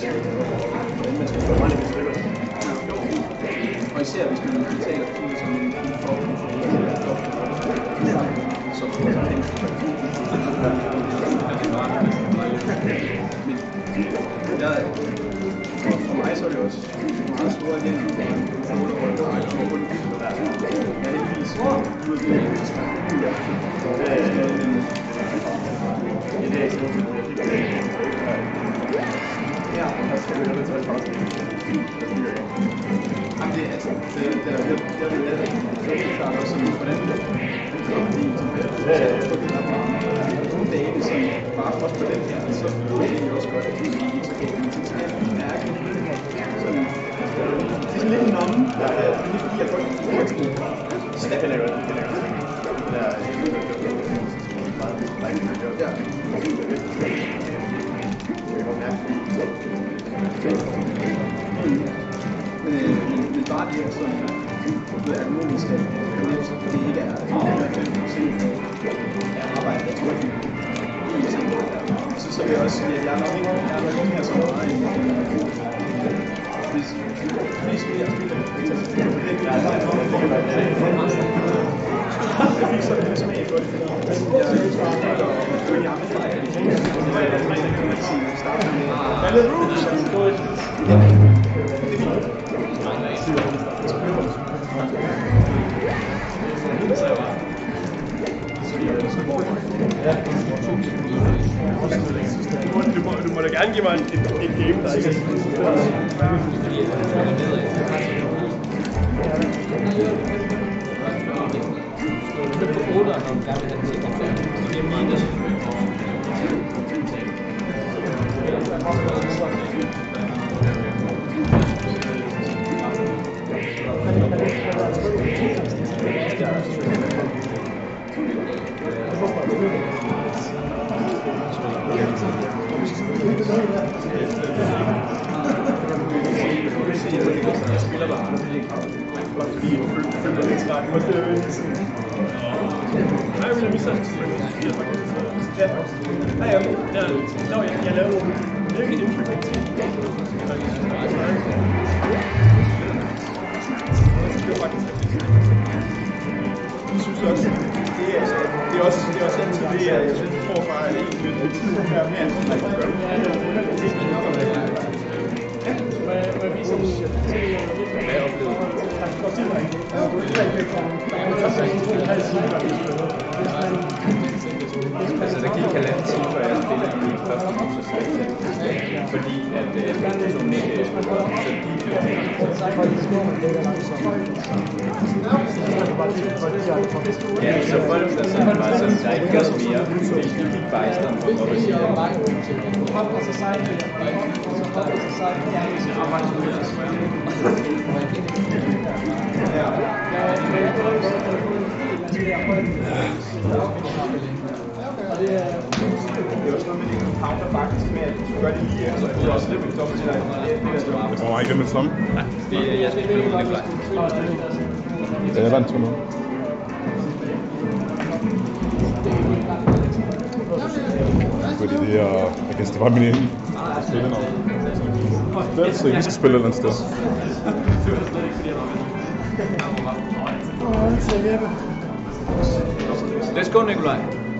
hvordan man skal få mange stykker. Og især hvis man betaler for det som en form for så tror jeg, at men for mig så er det også meget store igen. Jeg er heldigvis ja, der skal vi have det fast. Jamen det er altså, jeg vil lade det klart også sådan, hvordan det nogle dage, som bare også på den her, så er det også godt, at vi ikke så galt. Det er en mærke, sådan, det er lidt en nomme, der er lidt fordi, jeg godt kan lide det. Så det kan jeg godt, det kan jeg godt. Det er meget dejligt. Ja. Men bare det, som er økonomisk, det ikke er arbejde, jeg tror ikke, så vil jeg også sige, at jeg er nok ikke mere så meget end hvis jeg spiller, jeg fik sådan en smag for det, fordi jeg er i andre fejl, kan man sige, starter med Valid Rules, Du må da gerne give mig et game, der ikke jeg spiller bare fordi jeg føler lidt stærkt på det. Nej, jeg vil have mistet ja. Nej, jeg lavede nogle virkelig indtryk. Det var faktisk jeg synes også, det er også altid det, jeg tror bare, at det er lidt tid her mere, end man kan gøre. Hvad oplevede du? Altså, der gik halvanden time, før jeg spillede min første musik, fordi at personen ikke ja, så folk, der sådan bare sådan, der ikke gør mere, fordi de gik bare i stedet for at sige, det er også noget med det counter faktisk med, at du gør det lige efter, så det er også lidt med dobbelt til dig. Det får mig ikke den slomme. Nej, det er jeg skal ikke spille Nikolaj. Jeg vandt 2-0. Fordi det er, jeg kan det var min ene spiller nok. Så vi skal spille et eller andet sted. Let's go, Nikolaj.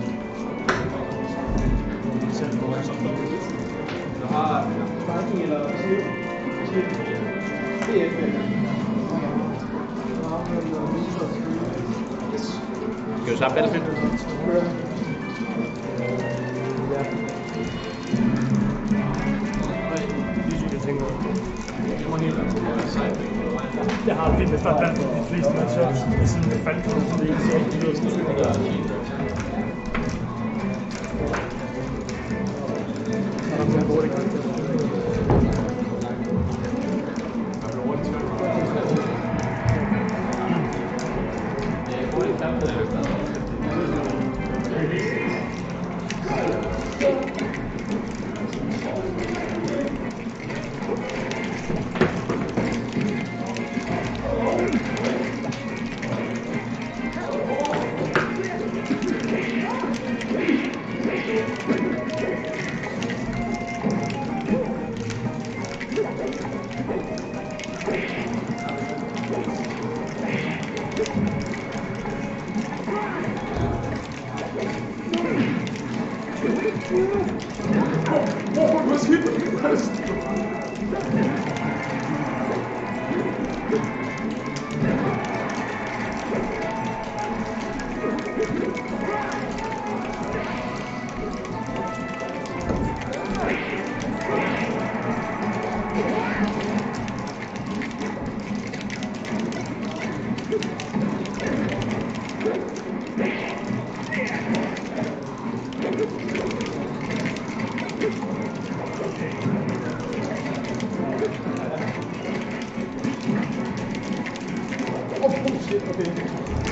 Skal du sammen Battlefield? Jeg har fint, hvis der er blandt de fleste matcher, i sådan en faldkode, så det ikke så det lyder sådan. super skidt. Oh shit, okay.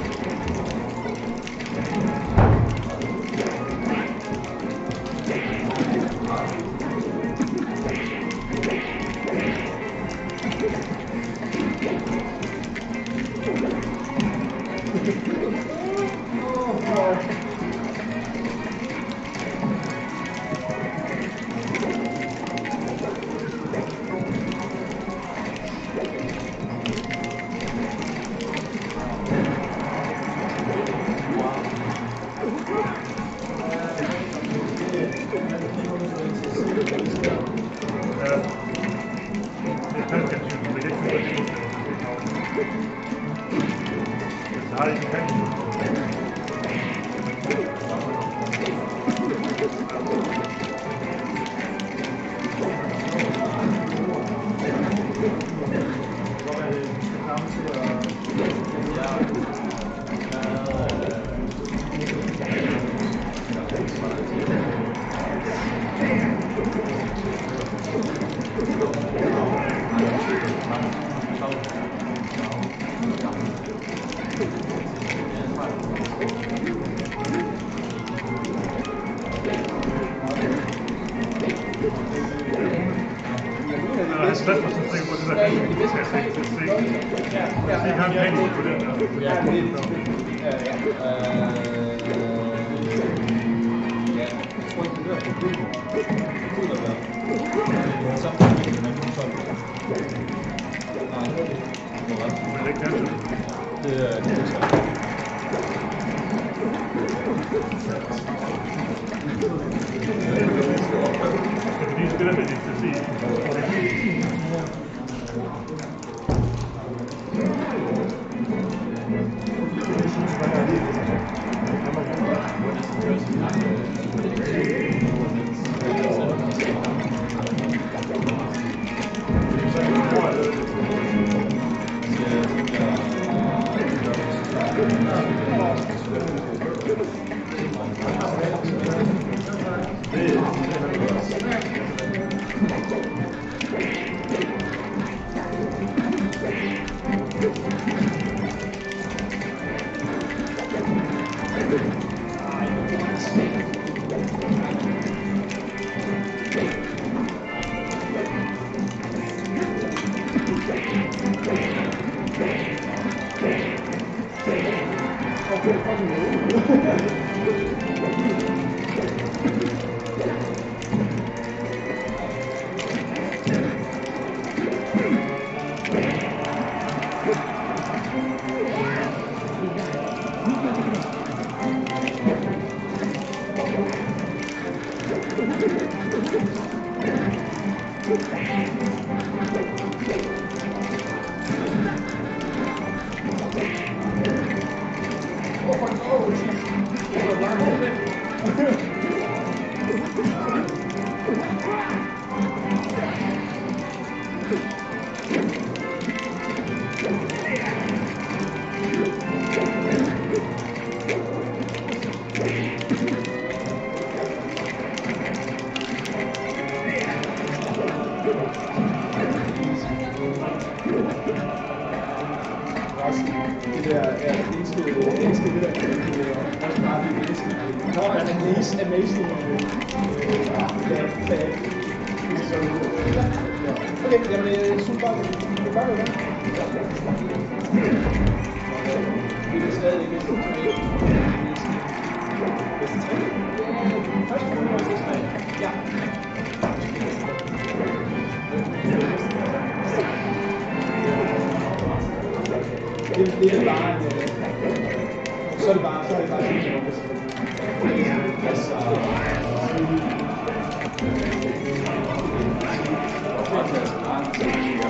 Så er det bare sådan,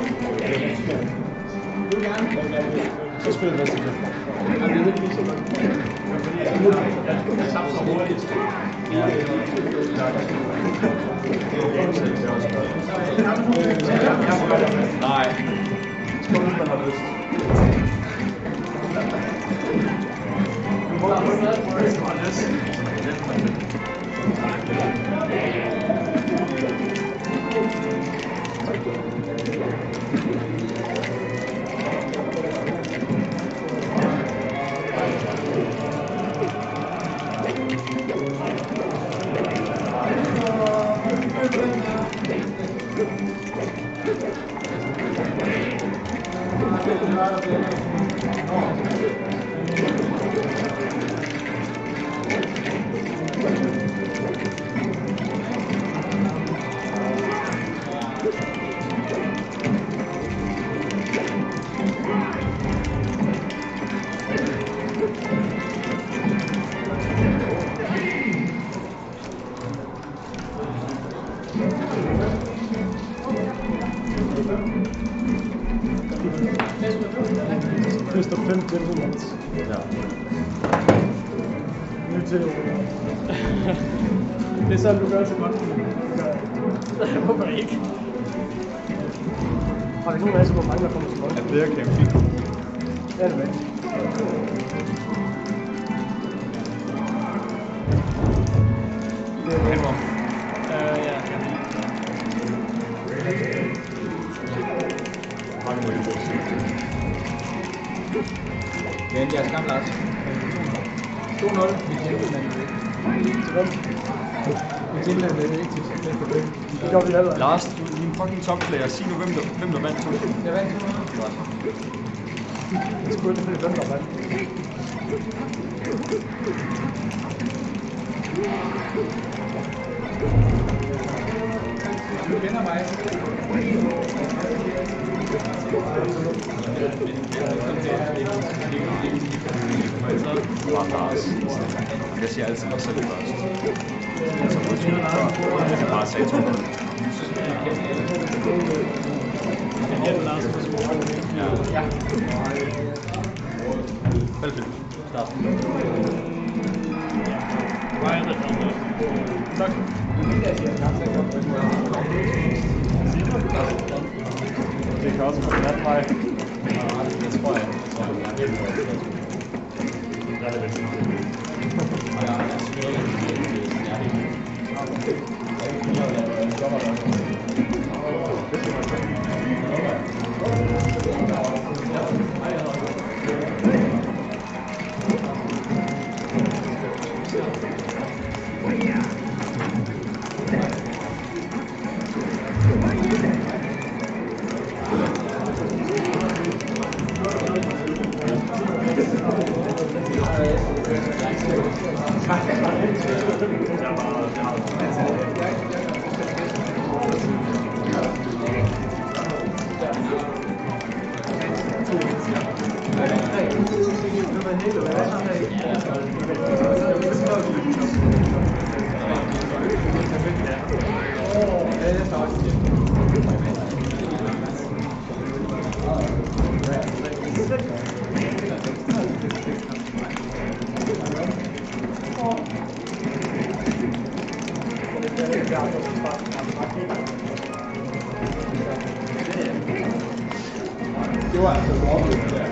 Så spiller det næste. Nej. Mr. 5 gentlemen. Ja. Nu til det er sådan, du gør til godt. Jeg håber ikke. Har vi nogen af jer, hvor mange der kommer til godt? Er flere camping? Ja, det er det. Det er det. Ja. Mange må I få se. Det er jeres gamle Lars. 2-0. I Finland er det vigtigt. Det gør vi allerede. Lars, du er din fucking topplayer. Sig nu, hvem der vandt 2. Jeg vandt 2-0. Jeg spurgte selvfølgelig, hvem der vandt. Du kender mig. Det var Lars. Jeg siger altid mig selv først. Så på 20 før, jeg kan bare sige 2. Ja. Velfilm. Start. Tak. Det kan også være den anden vej. Det tror jeg. Der er det vist. Det var altså dårligt der.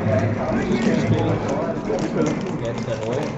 Ja, tre høje.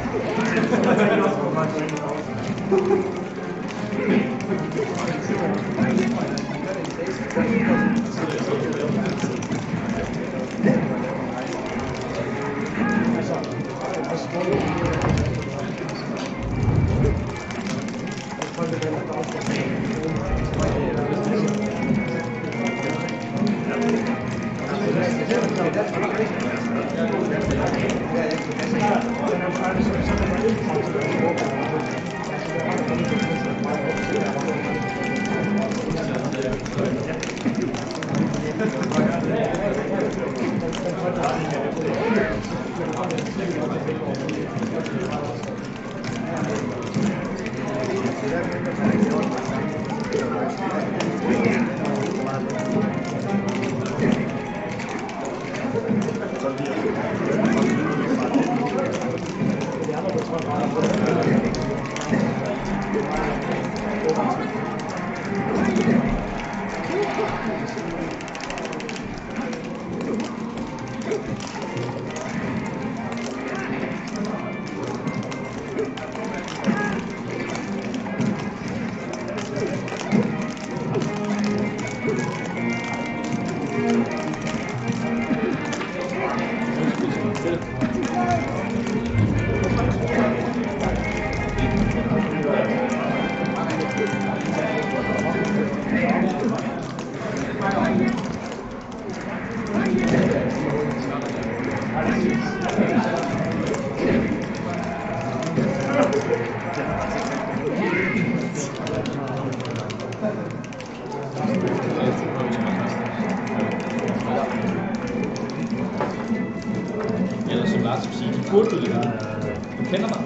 Eller som Lars vil sige, de burde vide det. Du kender mig.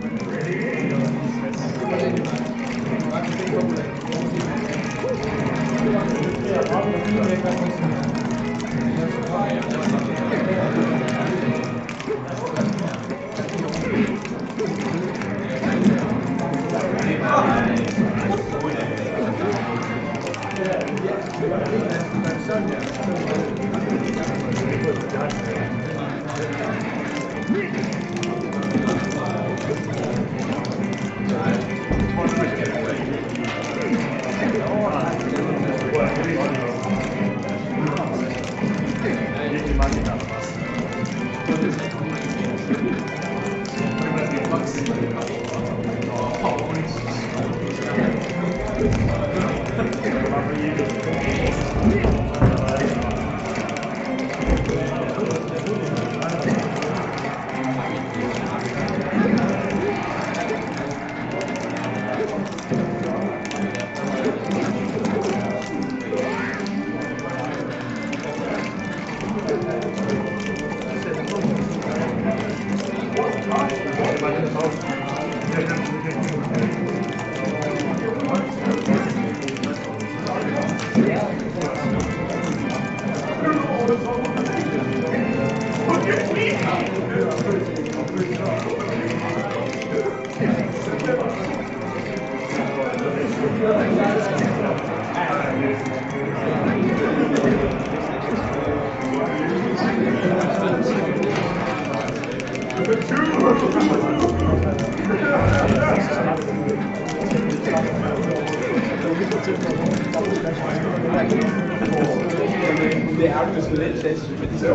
Det er jo hvis man lidt test, men de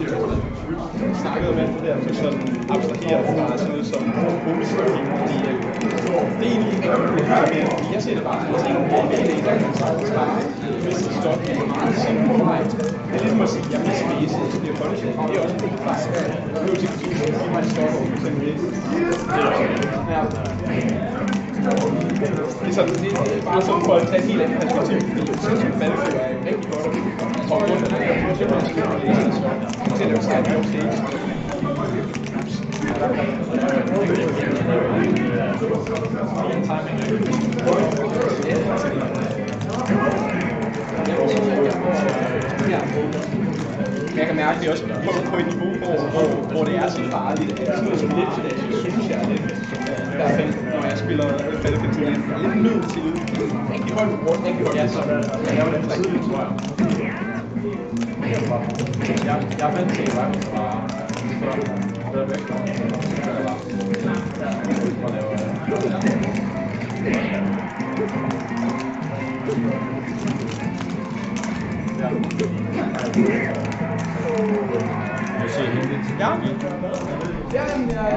snakkede om alt det der, for sådan abstrahere fra sådan noget som hovedstykking, fordi det er egentlig ikke noget, jeg ser det bare, at det er en sagtens bare hvis det står meget simpelt for mig. Det er ligesom at sige, at jeg vil spise, så bliver folkesjæt. Det er også en god fejl. Det er jo til at sige, at man står over for sådan lidt. Det er sådan, det er bare sådan for at tage et helt andet perspektiv, fordi jeg synes, at Battlefield er rigtig godt at og rundt af det her, så man skal læse det så. Så er det jo særligt på stage. Jeg kan mærke, at vi også på et niveau, hvor det er så farligt. Sådan noget som lidt, synes jeg lidt. I hvert fald, når jeg spiller Battlefield 2, jeg er lidt nødt til rigtig højt på grund, rigtig højt. Ja, så jeg laver den slags ting, tror jeg. Jeg fandt til, at det var bedre væk. Ja. Jamen, jeg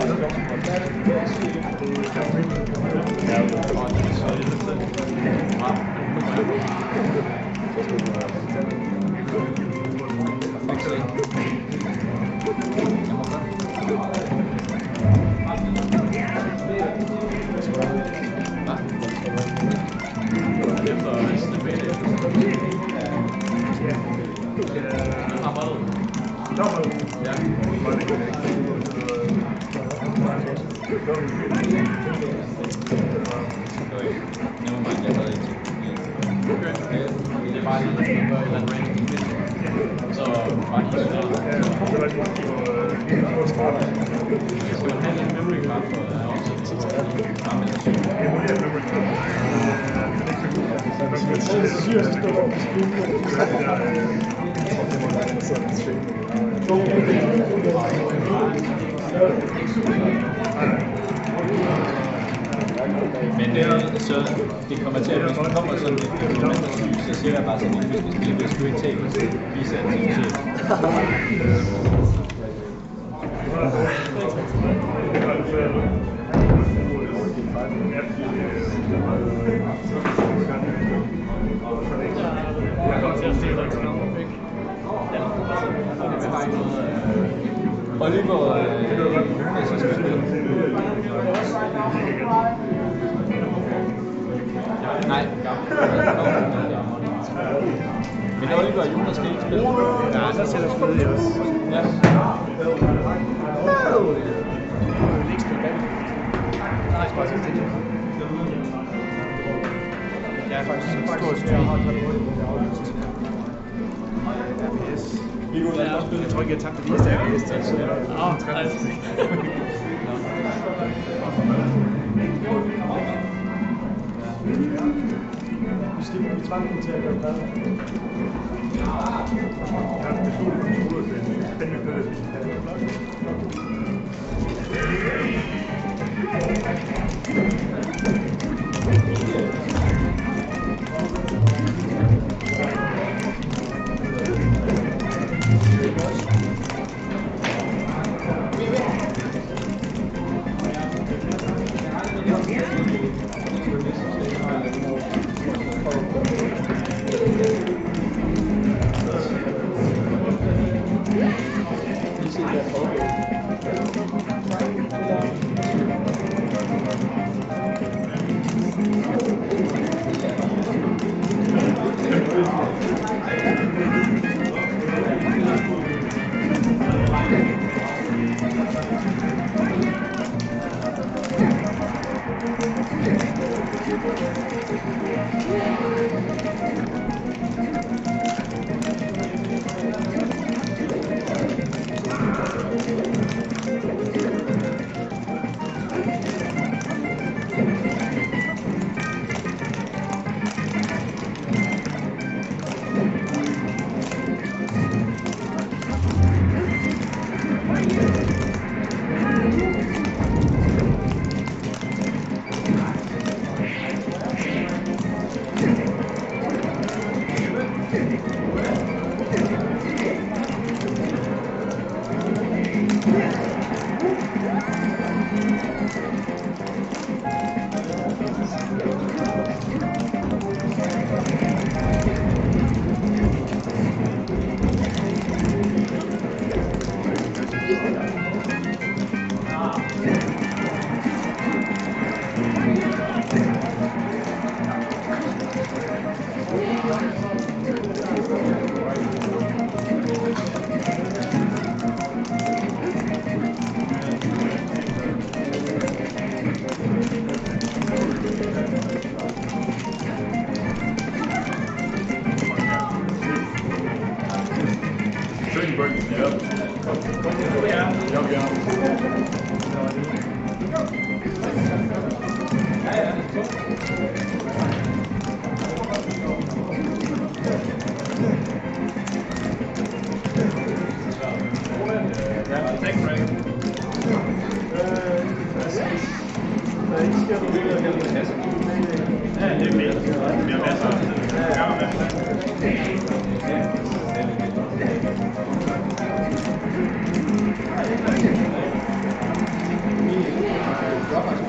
Men så det kommer til at, hvis man kommer sådan et moment af syg, så siger jeg bare sådan, at hvis du ikke taler, så viser jeg til chef. Oliver Jonas har spillet. Nej, men Oliver og Jonas skal ikke spille. Ja, så sætter spillet i os. Ja. Jeg er faktisk en stor stream. Jeg tror ikke, jeg tabte det lige stærkt. Måske må vi tvange dem til at gøre hvad?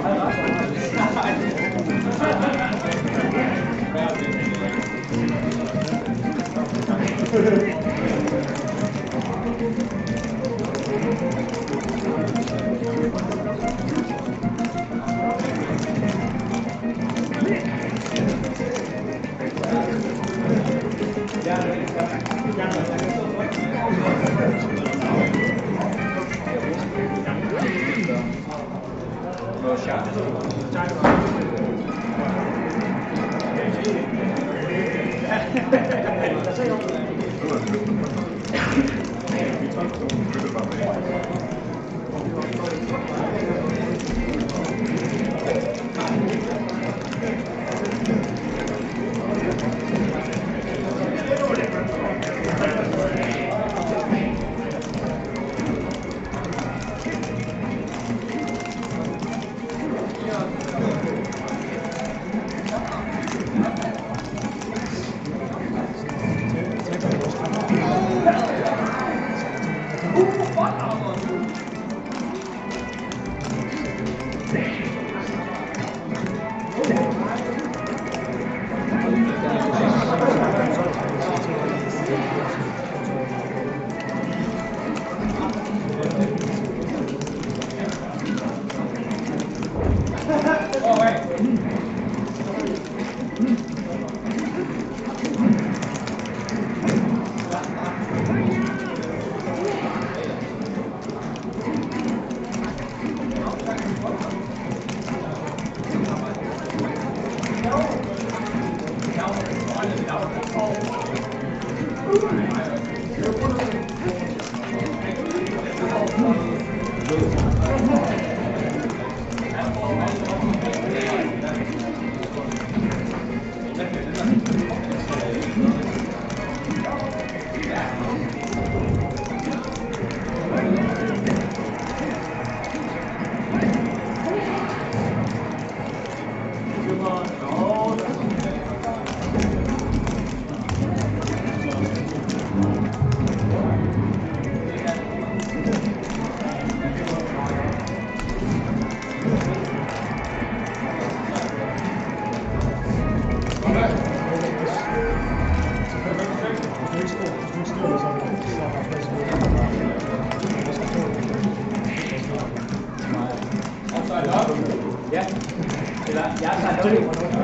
Ja, eller jeg tager det.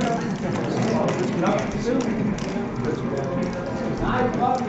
Nej, det er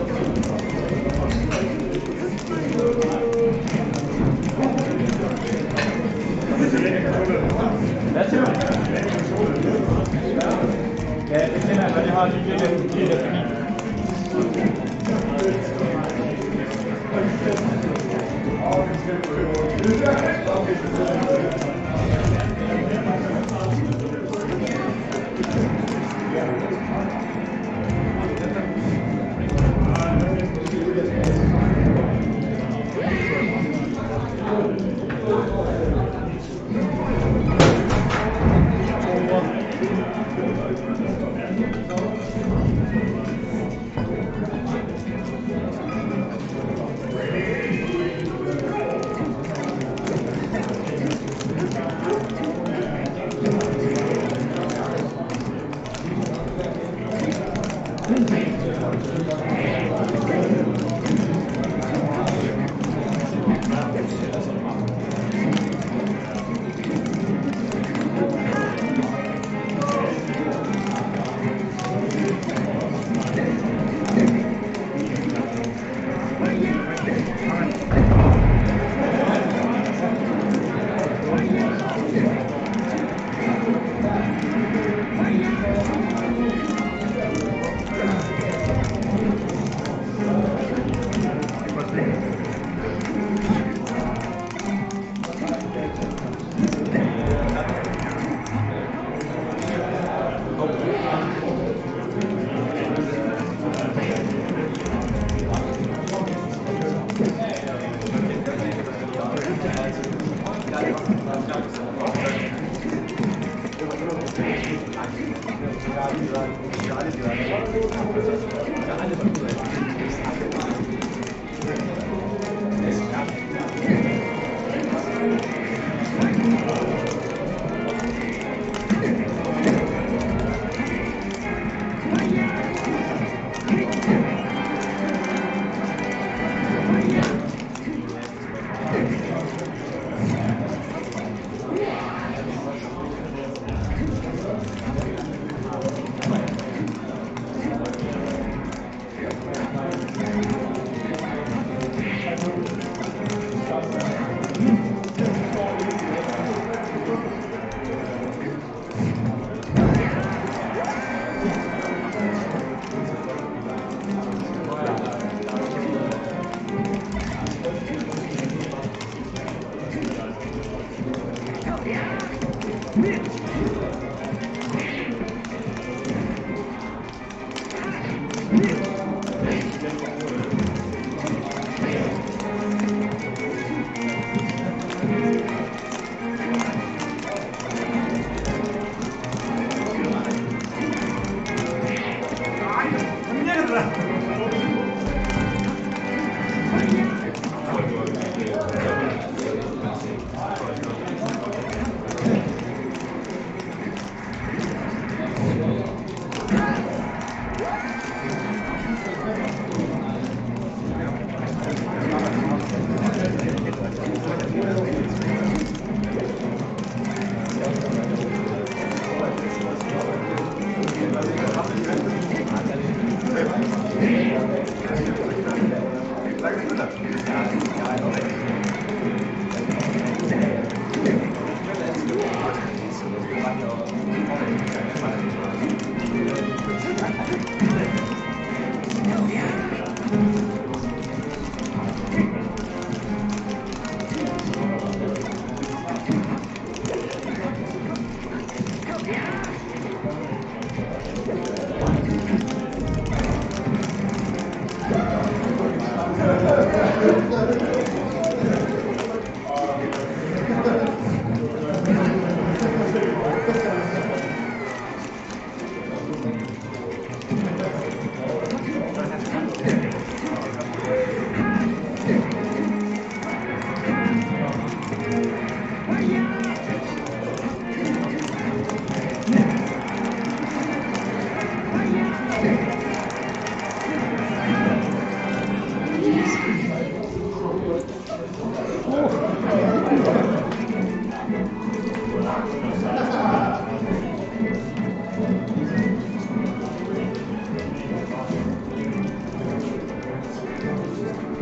Hvad siger du? Ja, det kender jeg, men jeg har lige lidt forbi.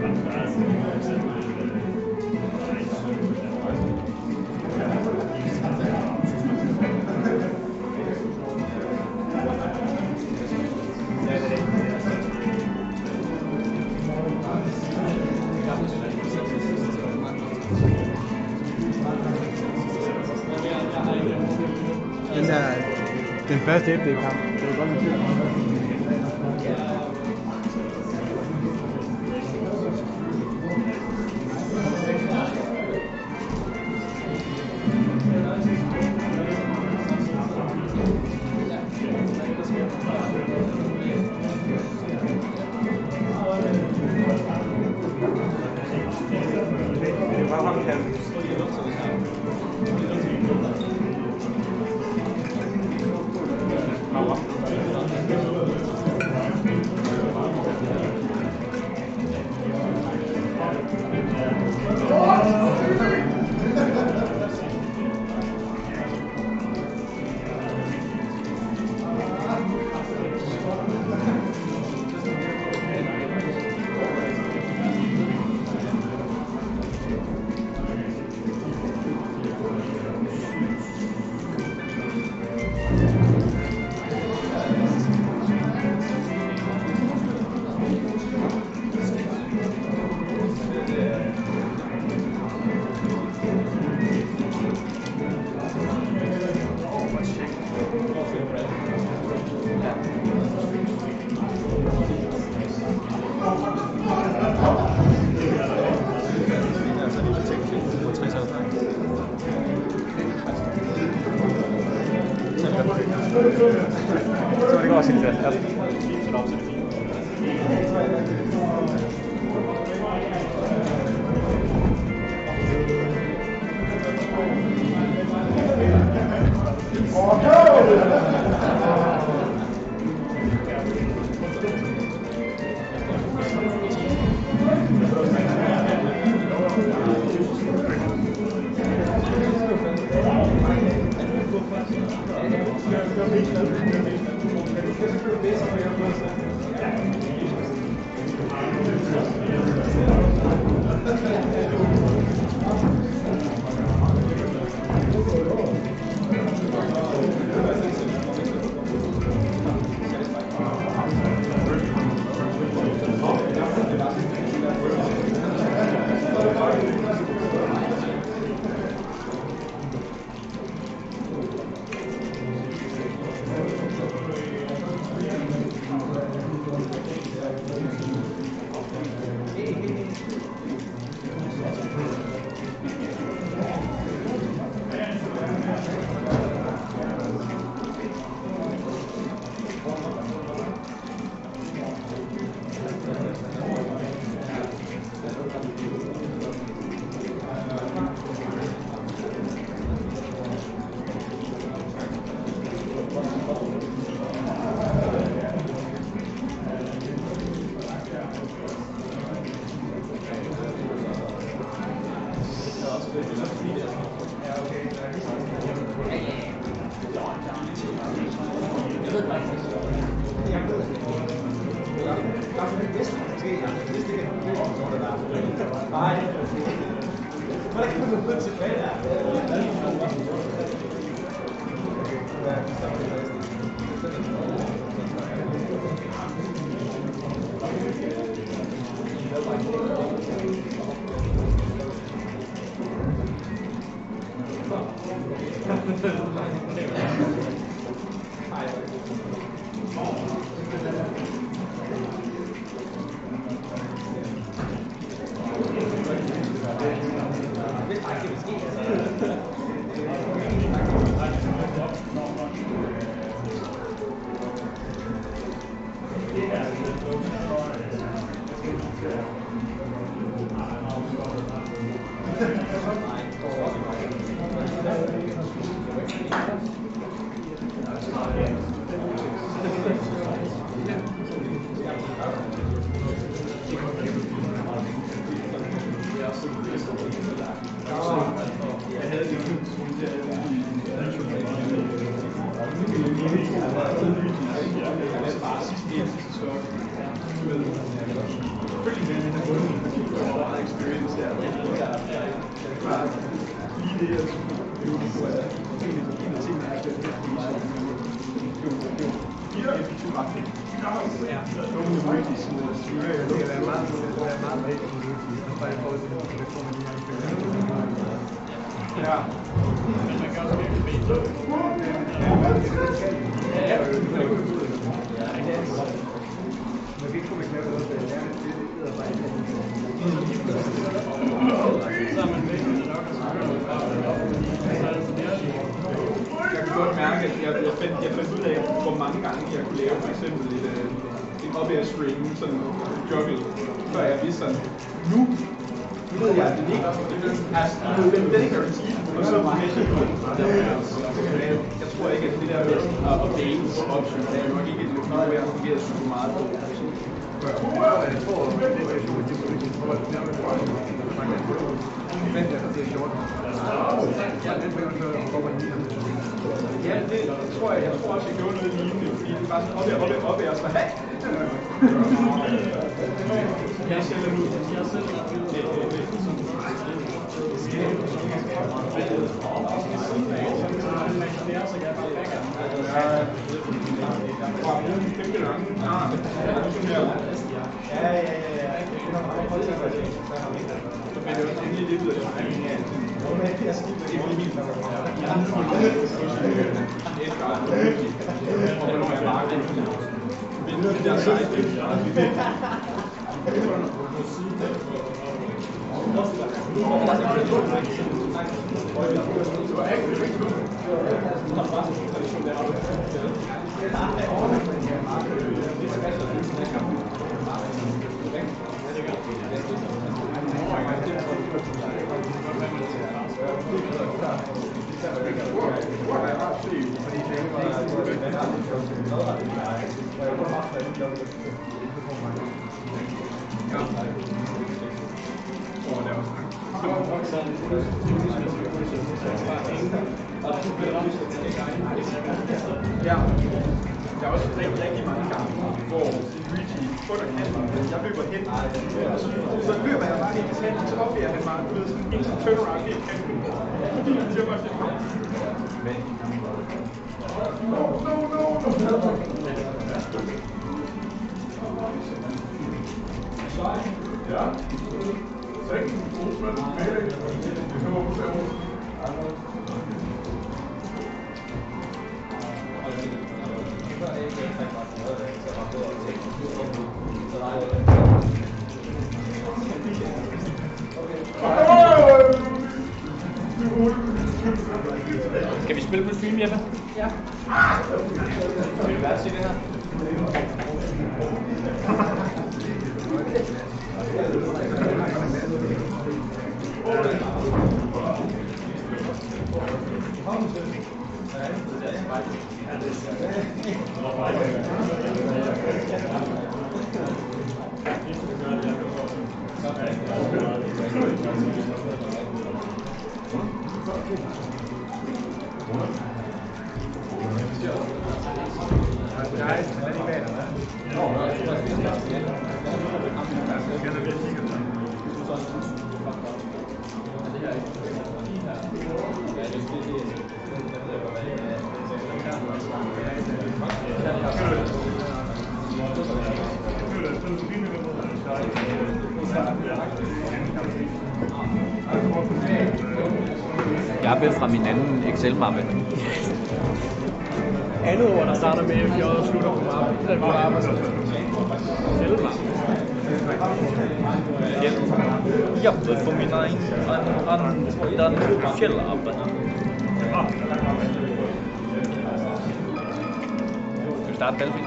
Den første FD-kamp, det var godt nok fedt. Det var ham, kan. Så det går også helt fast. lige det, jeg synes, en af tingene er, at det er jo effektivt ret fedt. Ja, nogle emojis, som det skal være meget rigtigt emojis, og så er jeg prøvet til det, det får man lige ja. Men man kan også virkelig bede. Ja, man kan ikke få med knæppe noget, det er edderbejd. Så er man væk, det nok, og så hører man jeg kunne godt mærke, at jeg fandt ud af, hvor mange gange jeg kunne lave for eksempel en up-air string, sådan en juggle, før jeg vidste sådan, nu ved jeg, at det ikke er den ikke er repeat, og så var jeg tror ikke, at det der med at base option, det er nok ikke noget, jeg har fungeret super meget på. Jeg tror, at det er ja, det tror jeg. Jeg tror også, jeg gjorde noget lignende, fordi det er bare sådan op og så hey! Jeg sælger nu. Men det var endelig lidt ud af det. Jeg skifter ikke lige min. Ja, der er også rigtig mange gange, hvor Luigi under kanten, jeg løber hen, og så løber jeg bare helt hen, og så opdager han bare, du ved, sådan en turnaround helt kanten, fordi han siger bare sådan, ja. Kan vi spille på stream, Jeppe? Ja. Vil du være til det her? Jappe fra min anden Excel-mappe. Andet ord, der starter med FJ og slutter på mappe. Den var arbejde. Jappe fra min anden Excel-mappe. Skal vi starte Balvin?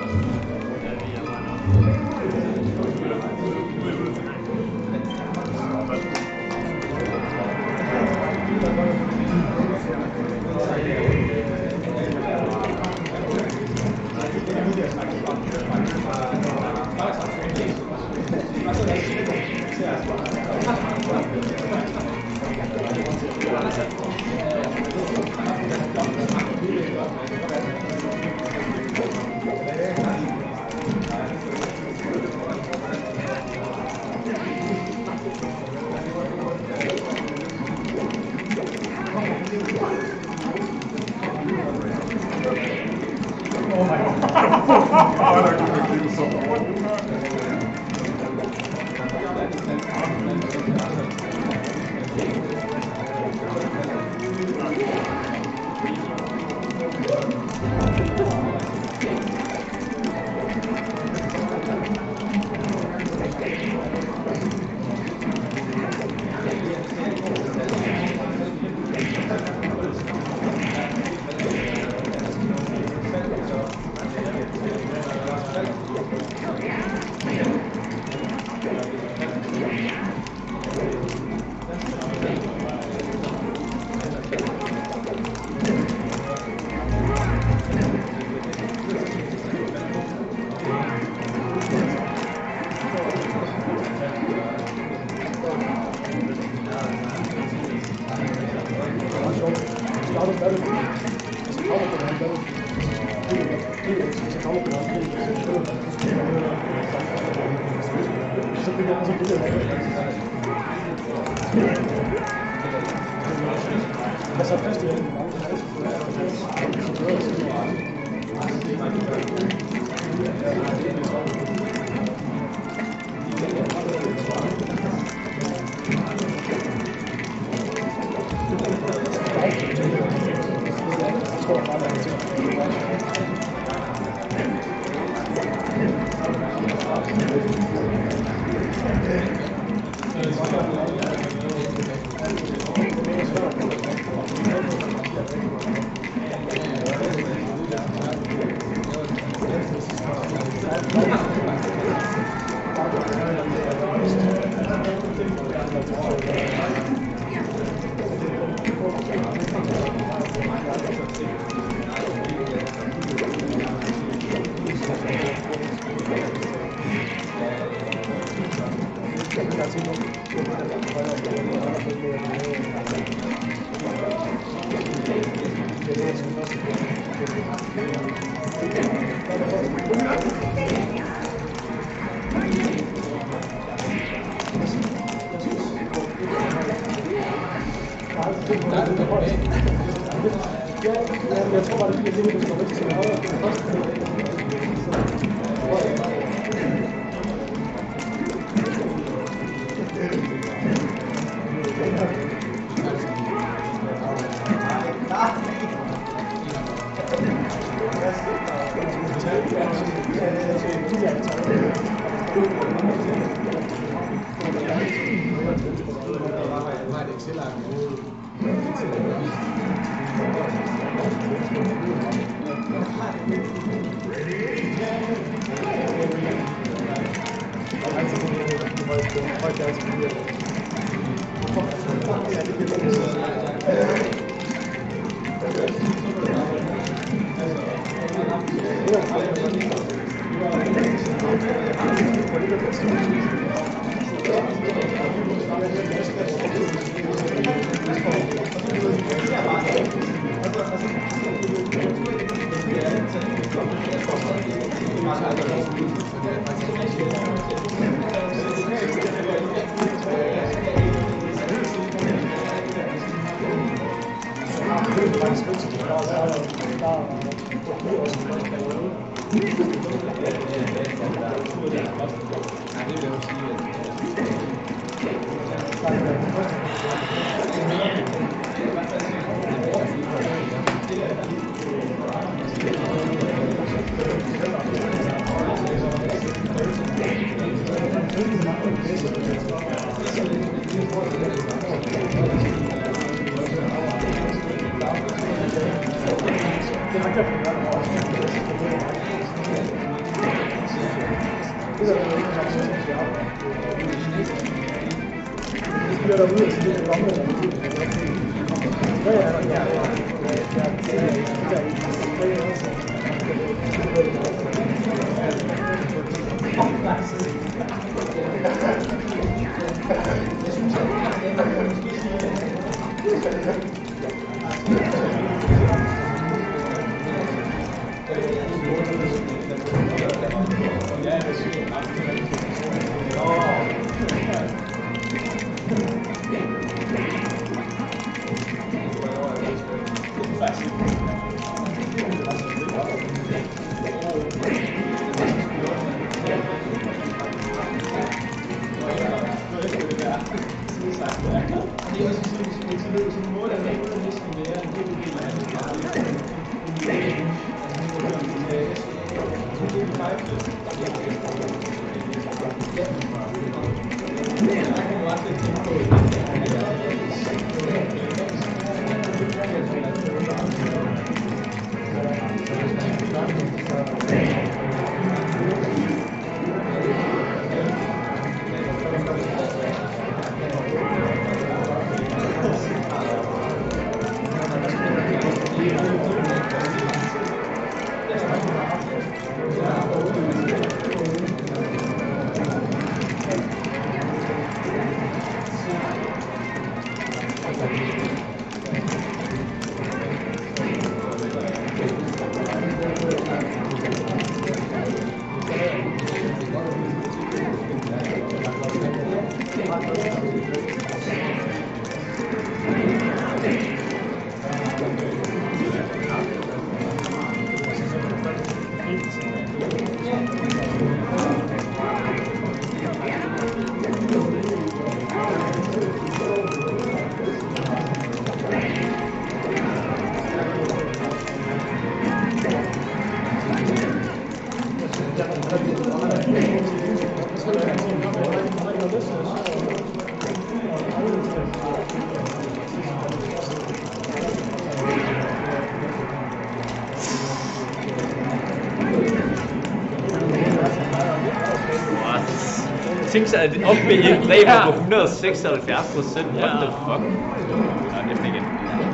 Tænk sig, at det oppe i et dræber på 176%. What the fuck? Ja, næsten igen.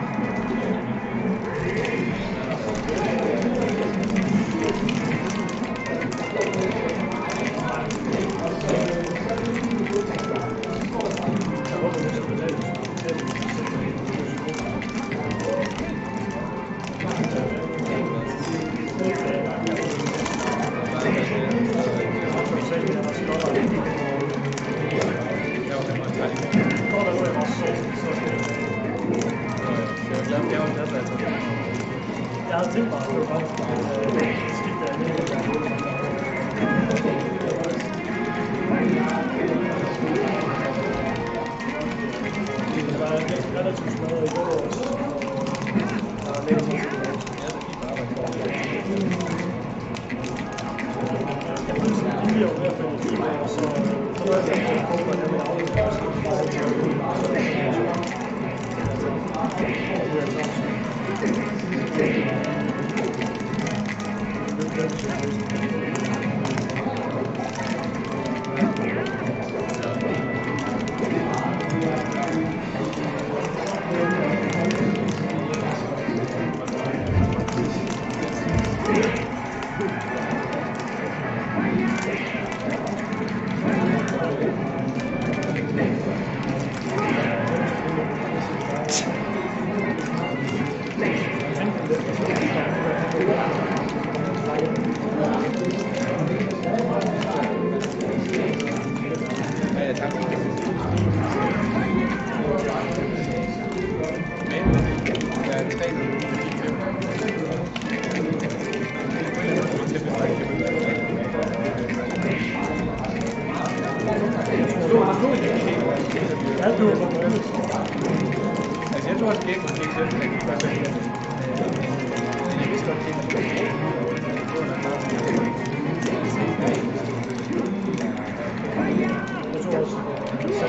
Jeg havde tænkt mig at løbe op, skifte af det. Det var relativt smadret i går også. Der var lidt sådan. Jeg blev sådan 4 år mere for 4 år, så nåede jeg til at få på den her Jeg tror også, det er ikke selv, at de var så her. Jeg vidste godt, at det jeg tror også, at det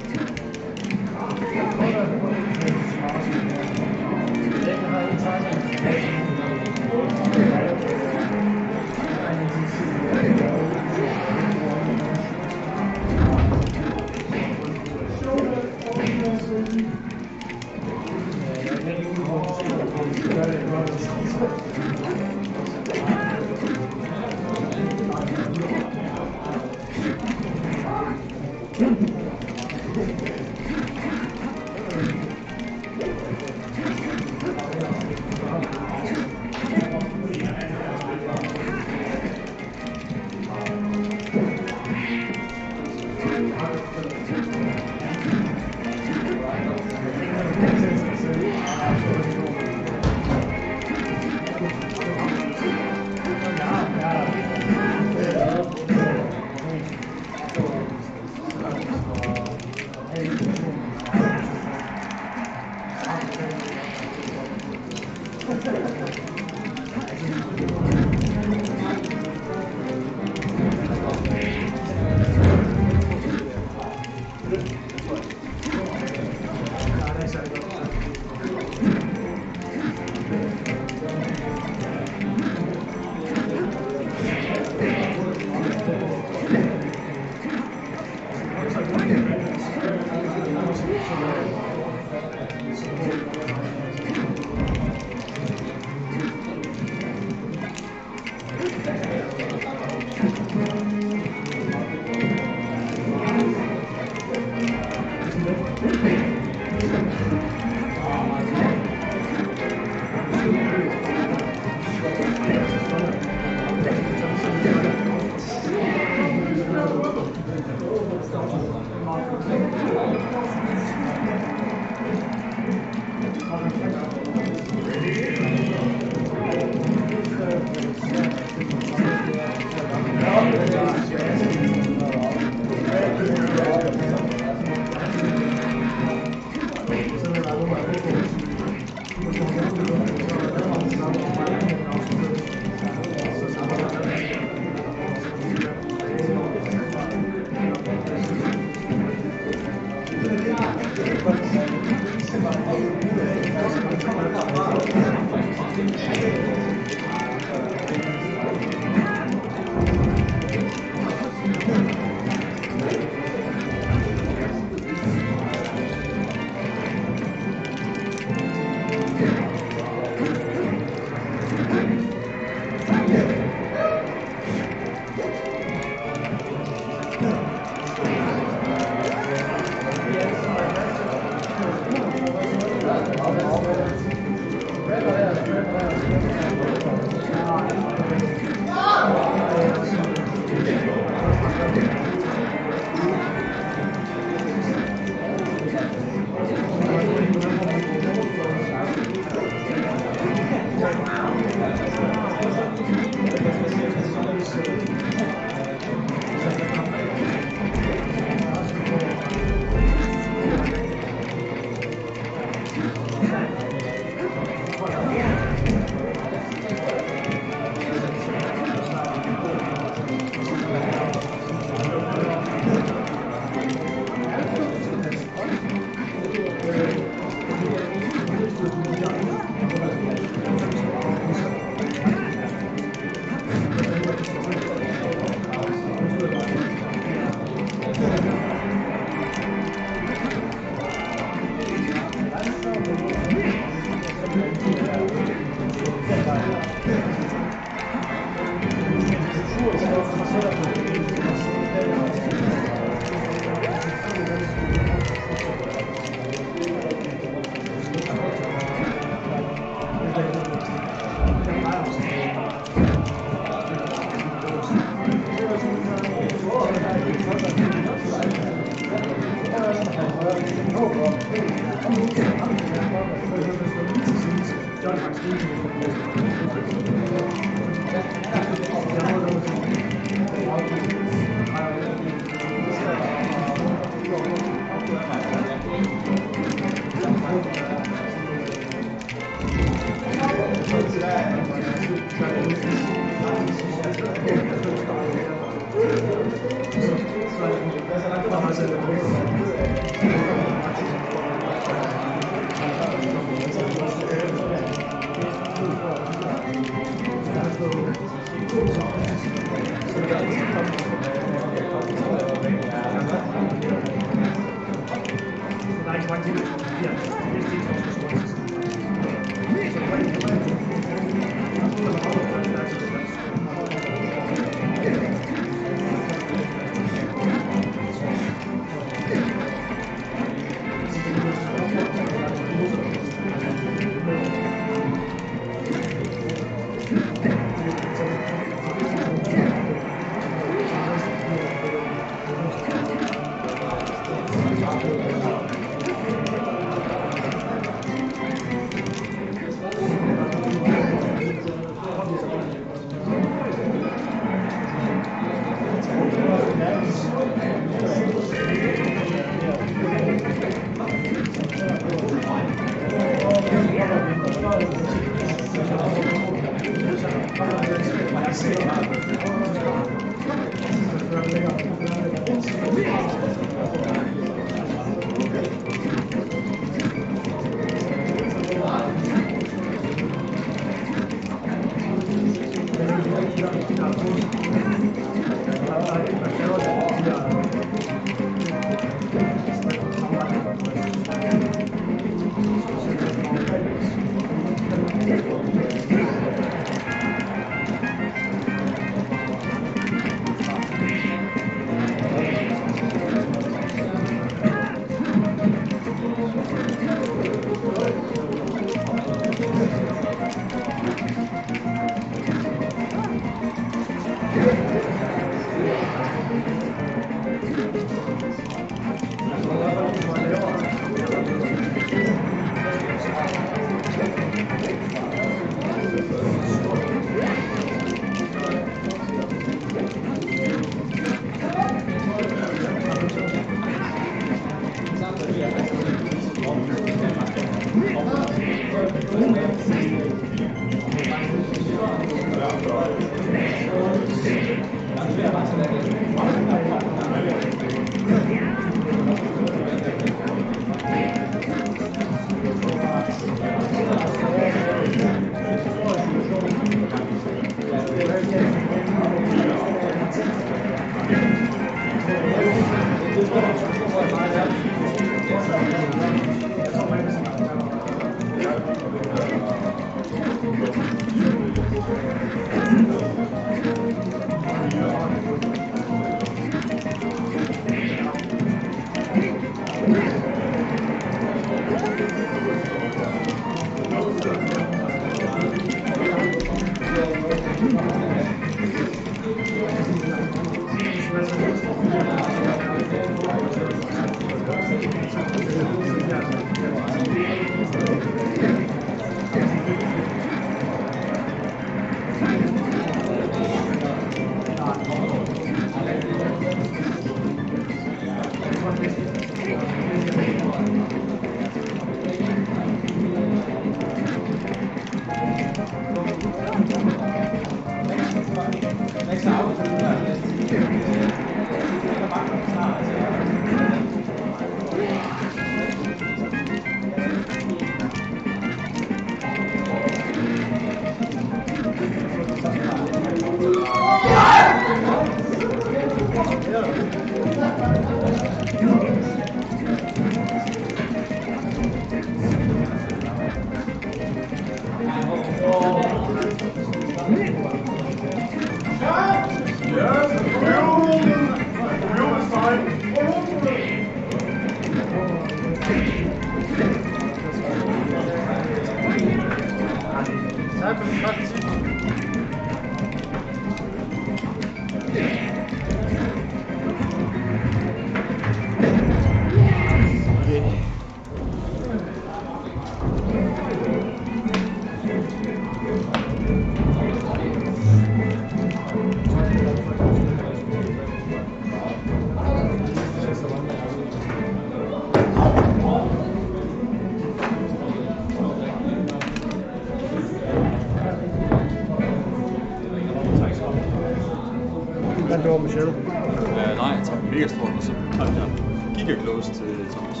Hvad gjorde Michelle? Nej, jeg tager mega stort, og så tabte jeg giga-close til Thomas.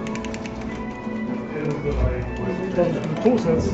To sats.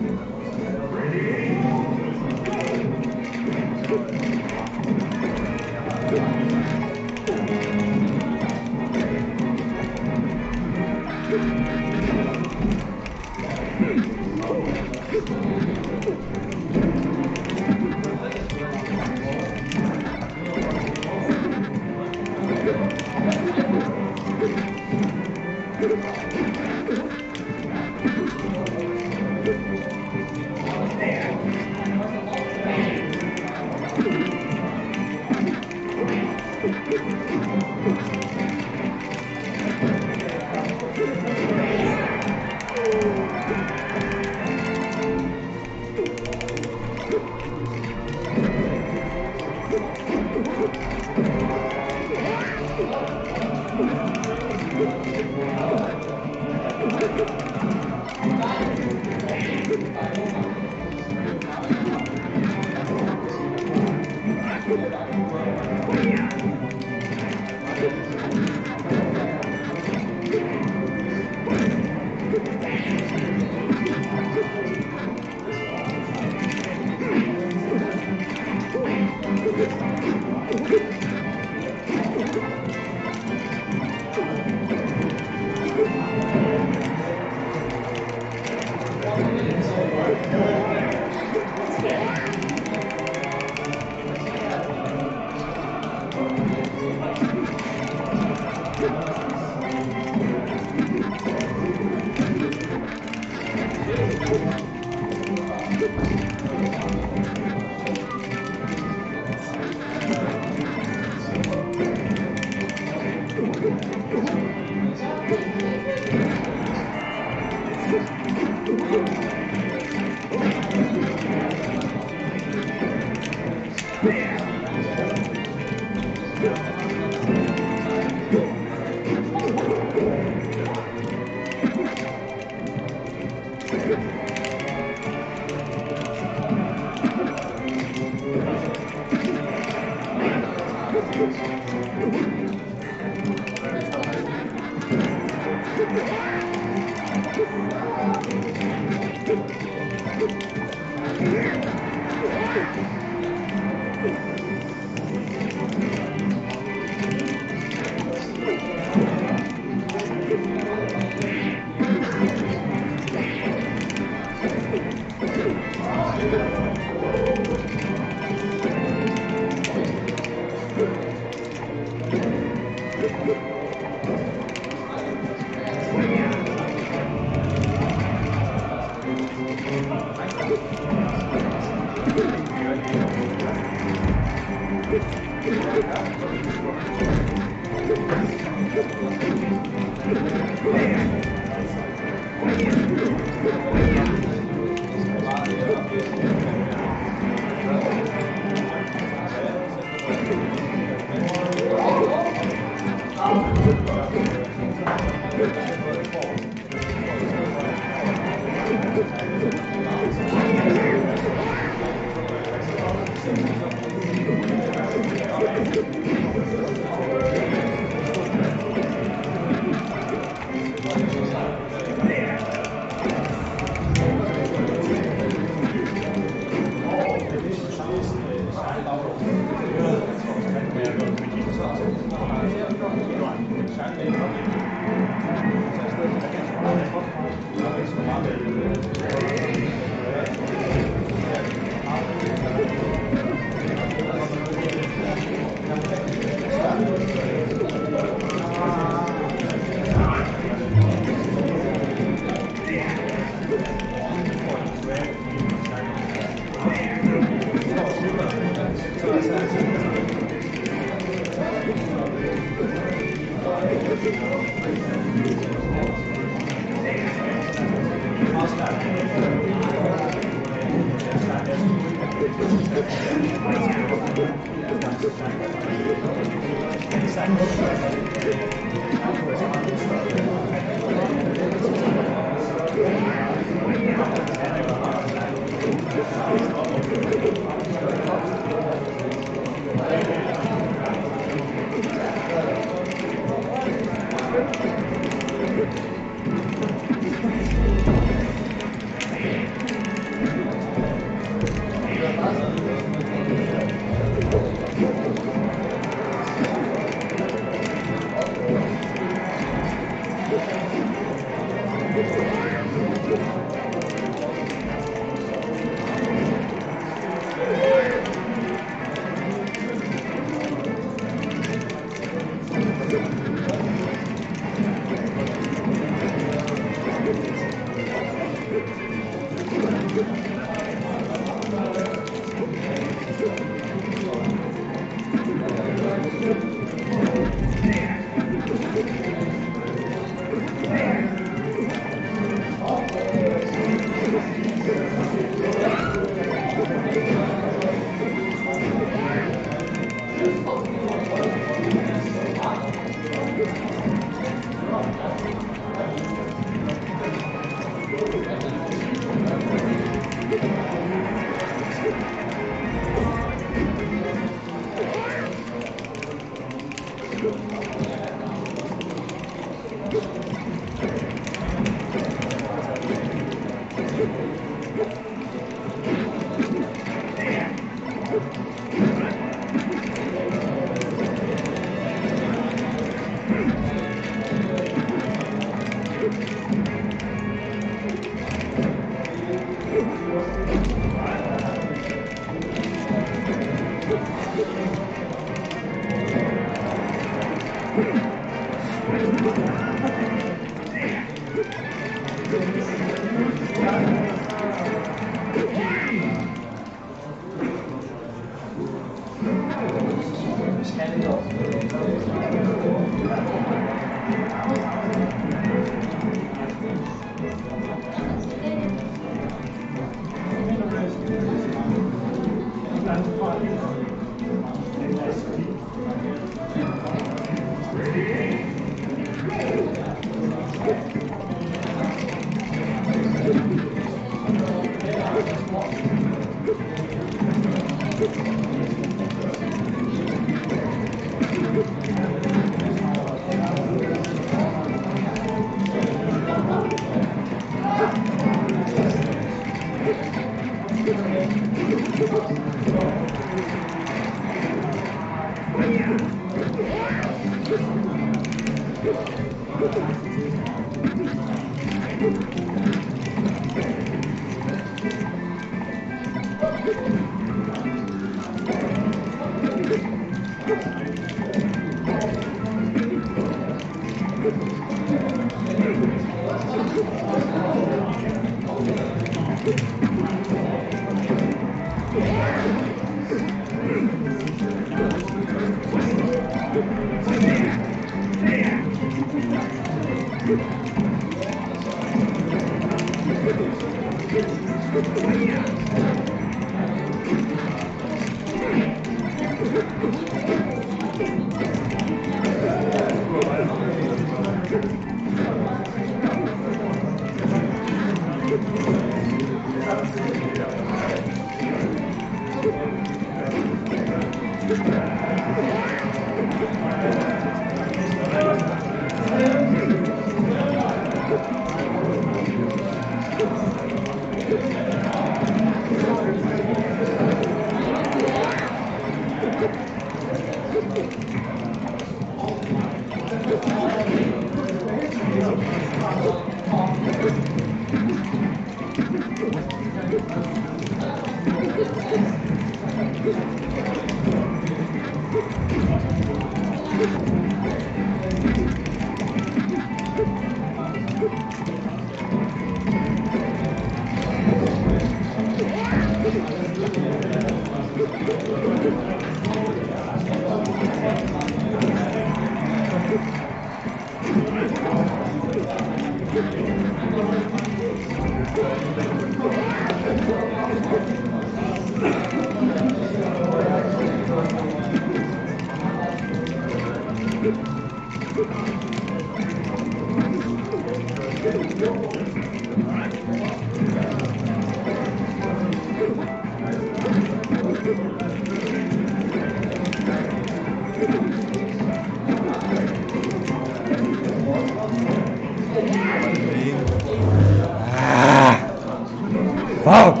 Fuck!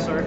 sir.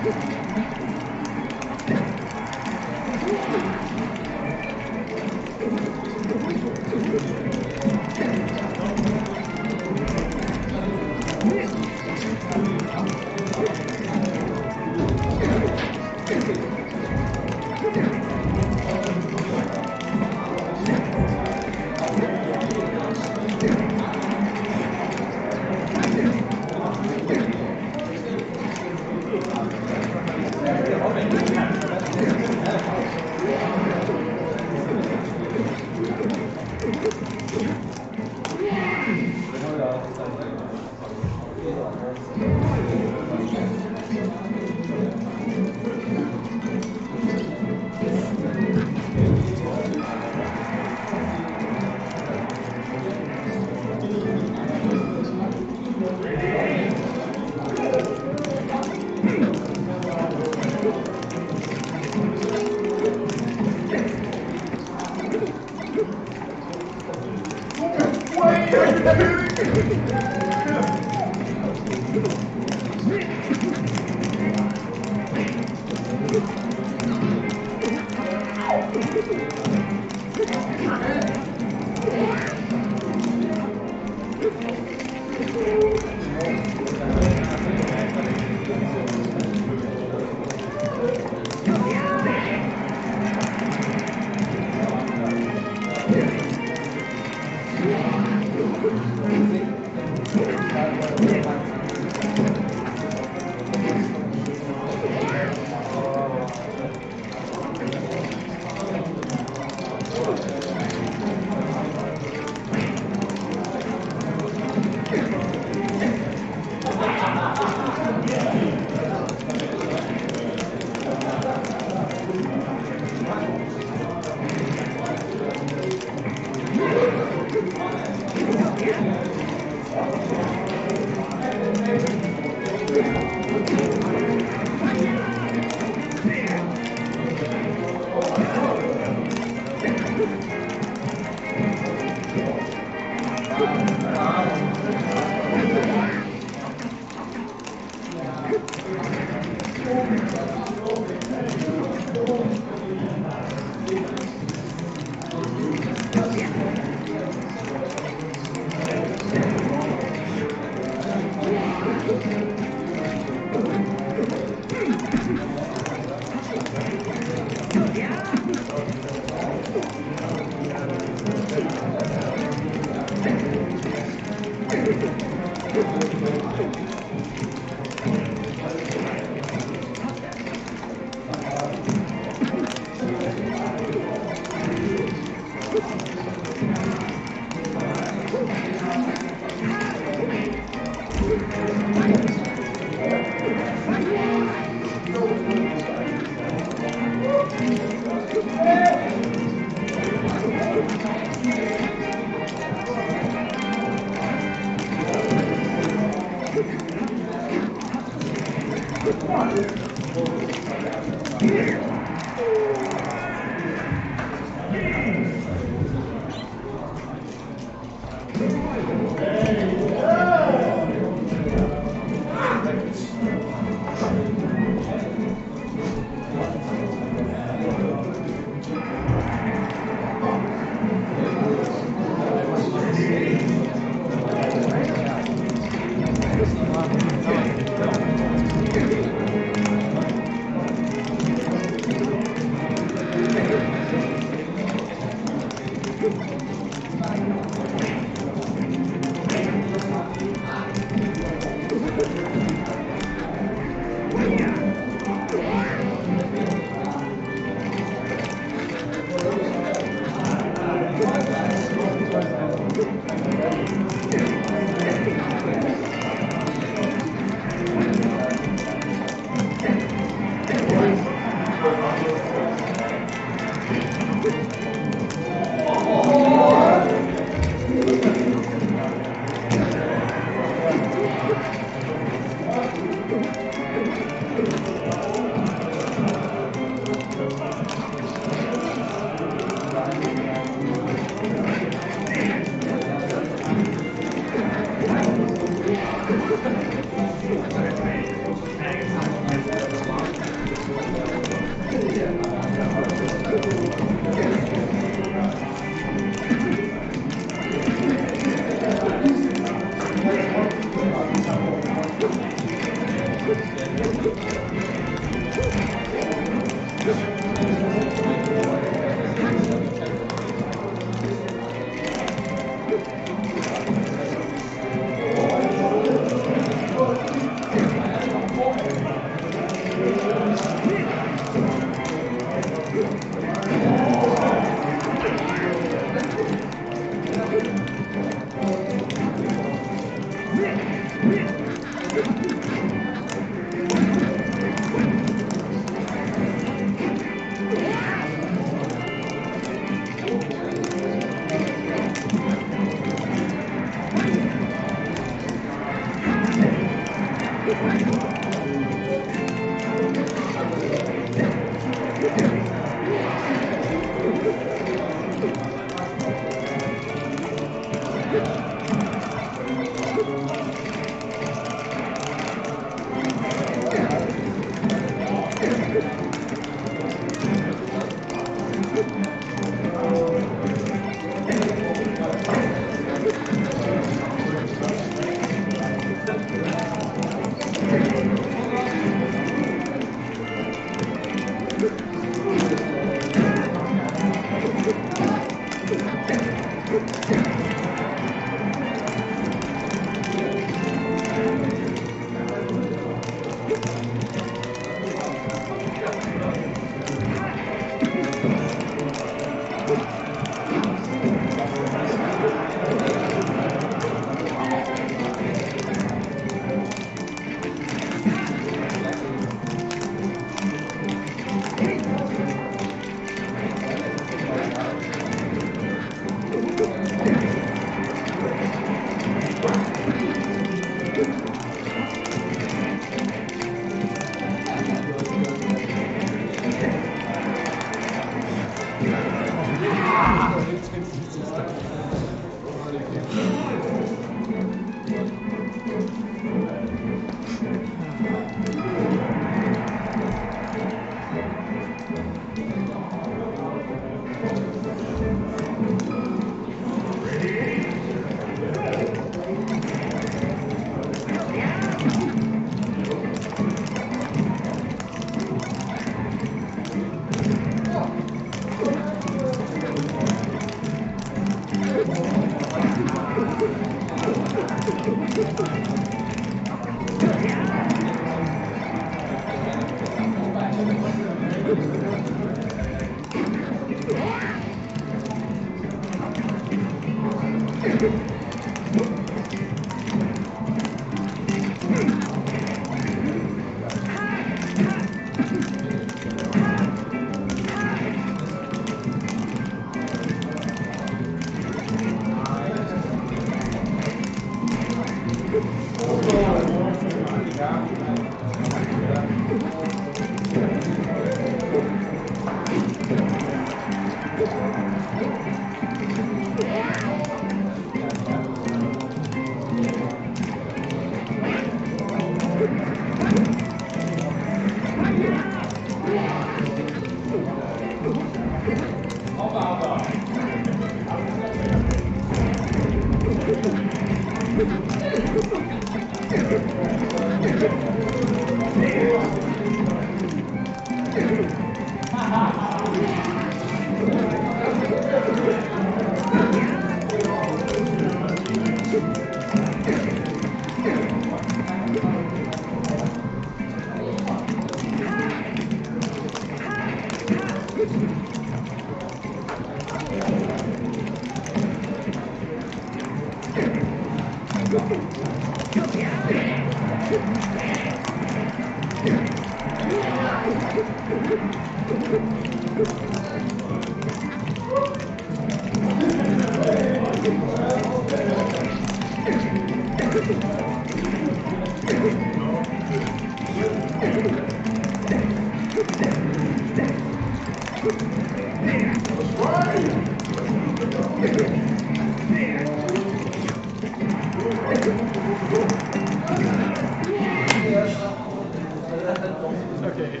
Okay.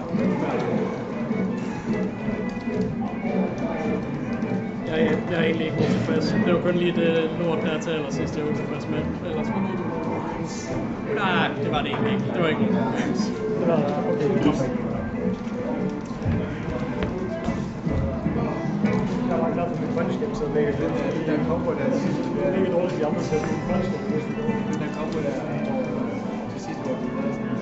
Jeg er egentlig ikke utilfreds. Det var kun lige det lort her til allersidst, jeg var utilfreds med. Ellers var det... Nej, det var det egentlig ikke. Det var ikke nogen konkurrence. Det var okay. Jeg var glad for mit grønskab, så det er lidt der kommer der til sidst. Det er ikke dårligt, de andre sætter mit grønskab. Der kommer der til sidst, hvor vi lavede sådan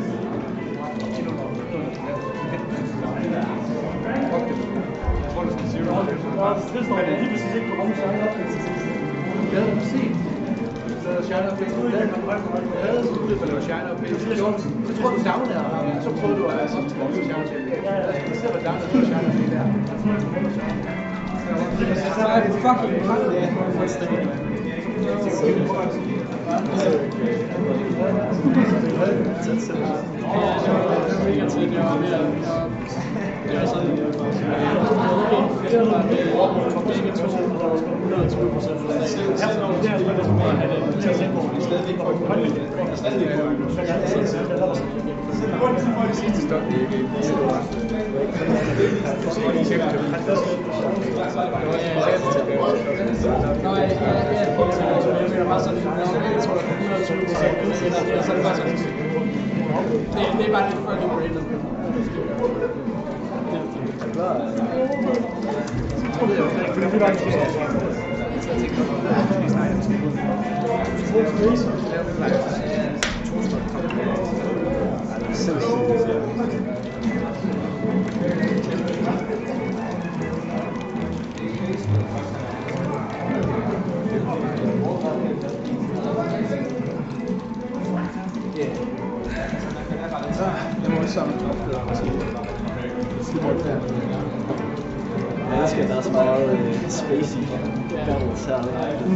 det står lige præcis ikke på ramme Shine Up til sidst. Ja, præcis. Så Shine Up, jeg havde sådan mulighed for at lave Shine Up. Så tror du savner der, så prøvede du at Shine Up. Jeg ser, hvad der er, der er Shine Up i der. Så er det fucking godt, det er. Det er sådan, begge to, der var 120%. Det er bare lidt fucking random. Jeg må også sammen. Jeg elsker, at der er så meget spacey battles her.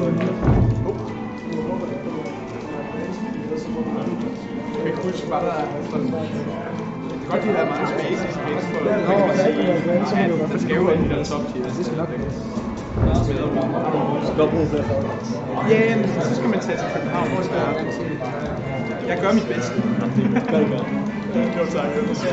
Jeg kan ikke huske, bare der er sådan... Det er godt, de har mange spaces i spil for at skæve ind i den top tier. Det skal nok ikke. Ja, men så skal man tage til København. Jeg gør mit bedste. Jo, tak.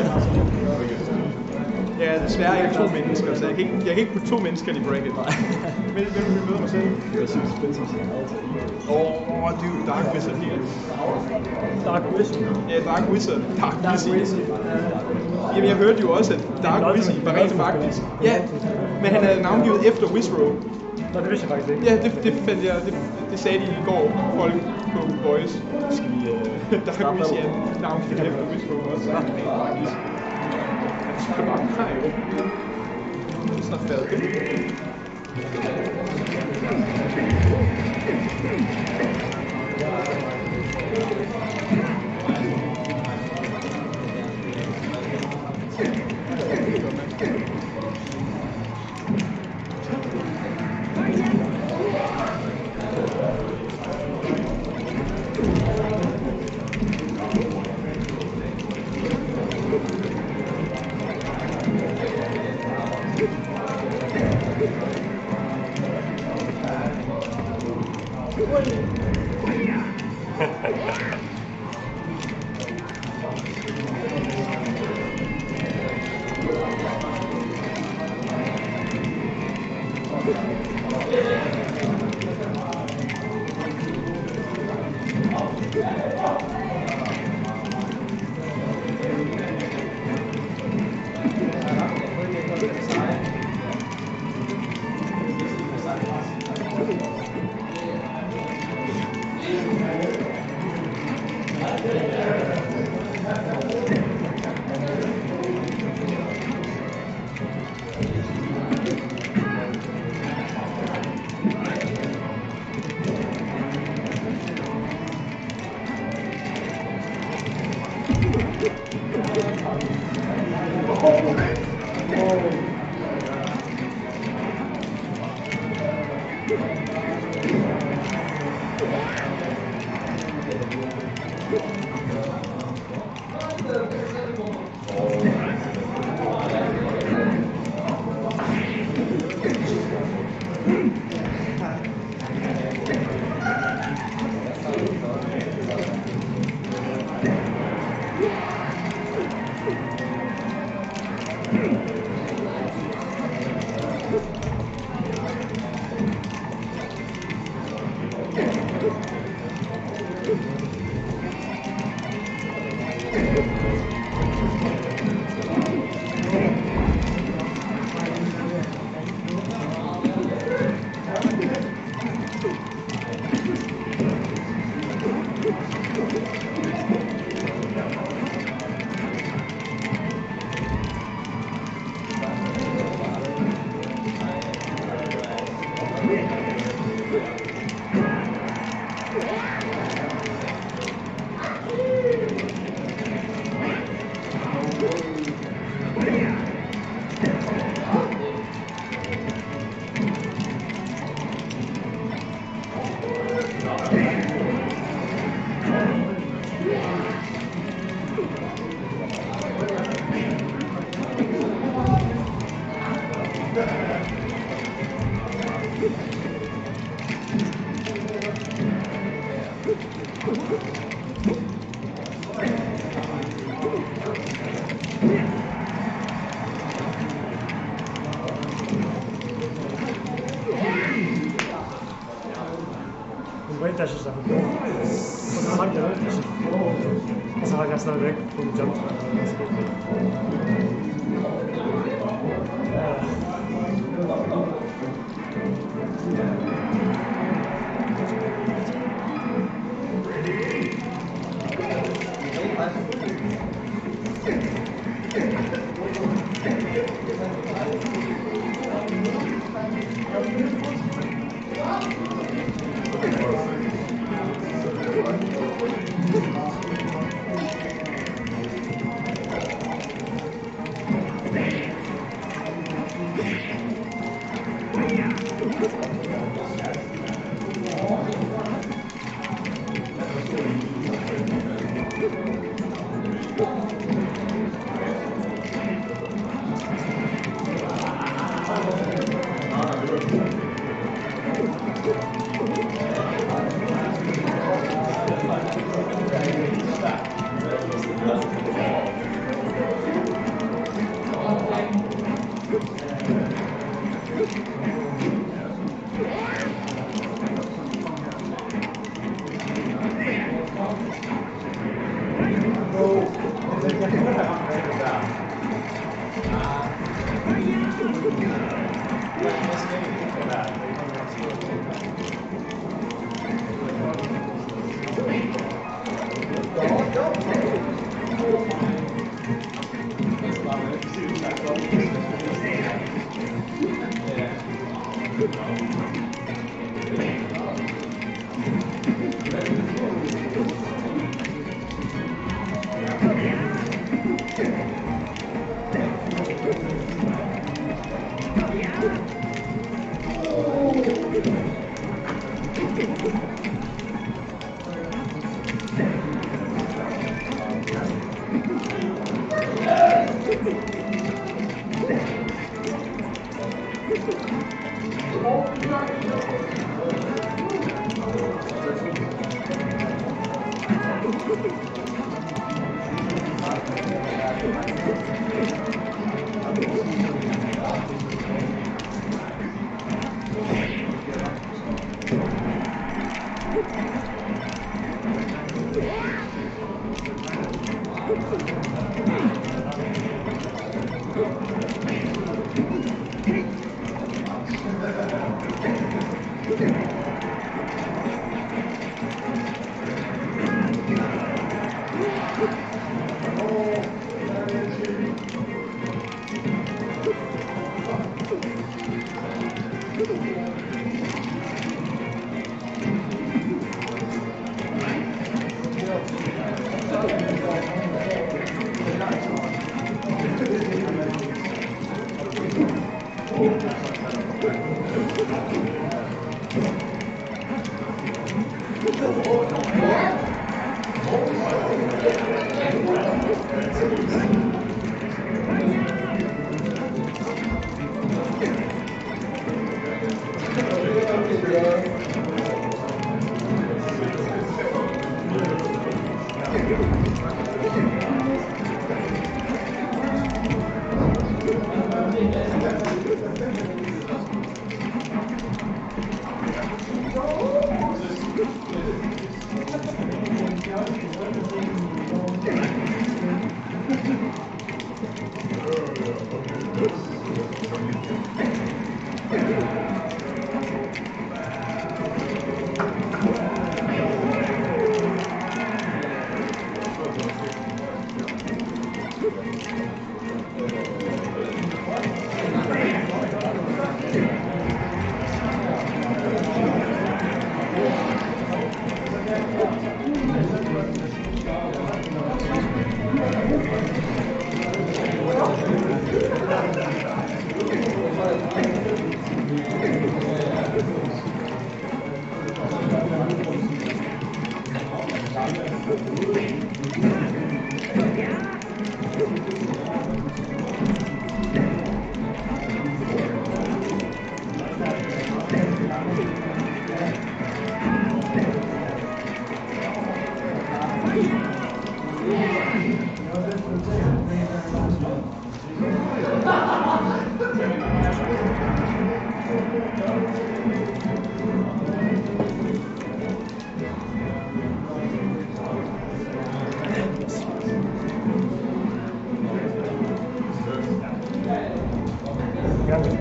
Ja, desværre er jeg 2 mennesker, så jeg kan ikke putte 2 mennesker i bracket. Hvem vil møde mig selv? Jeg synes, Spencer skal dude, Dark Wizard her. Dark Wizard? Ja, Dark Wizard. Jamen, jeg hørte jo også, at Dark Wizard var rent faktisk. Ja, men han er navngivet efter Wizrow. Nå, det vidste jeg faktisk ikke. Ja, det fandt jeg, det sagde de i går, folk på Voice. Skal vi Dark Wizard er navngivet efter Wizrow også. Det er bare krej, jo. Det er snart færdigt. snart væk på mit job.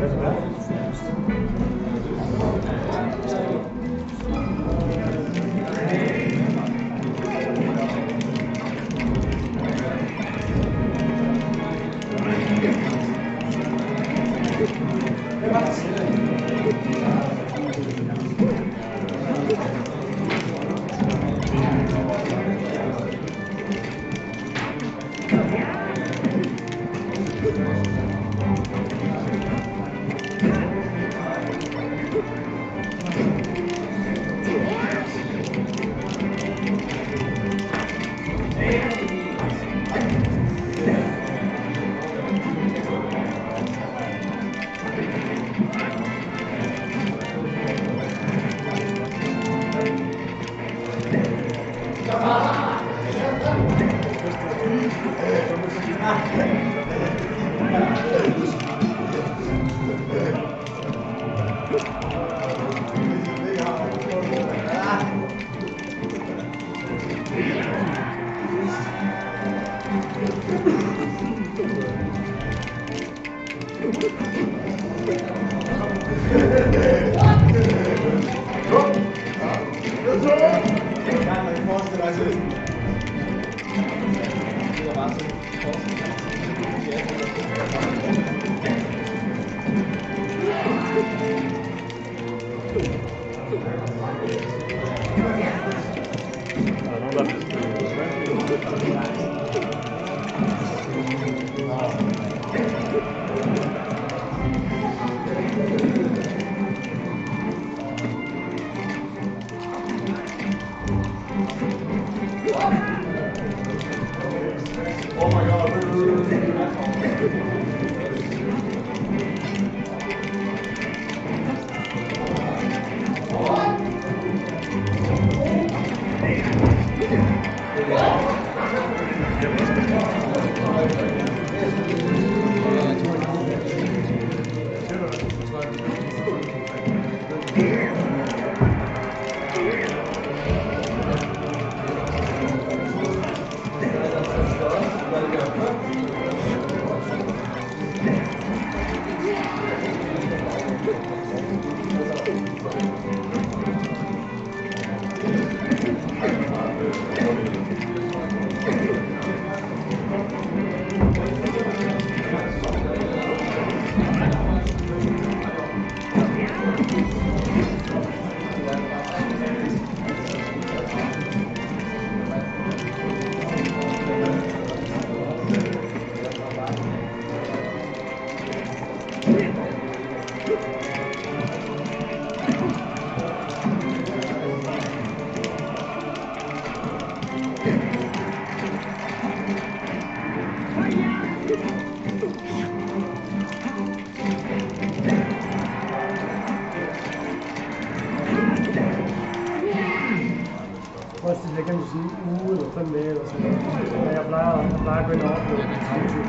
Først det ligger sådan en uge eller 5 dage eller sådan noget. Jeg plejer at gå ind og opleve det samtidig.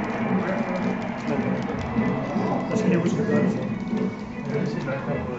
Men der skal jeg huske at gøre det så. Jeg vil sige, at jeg har fået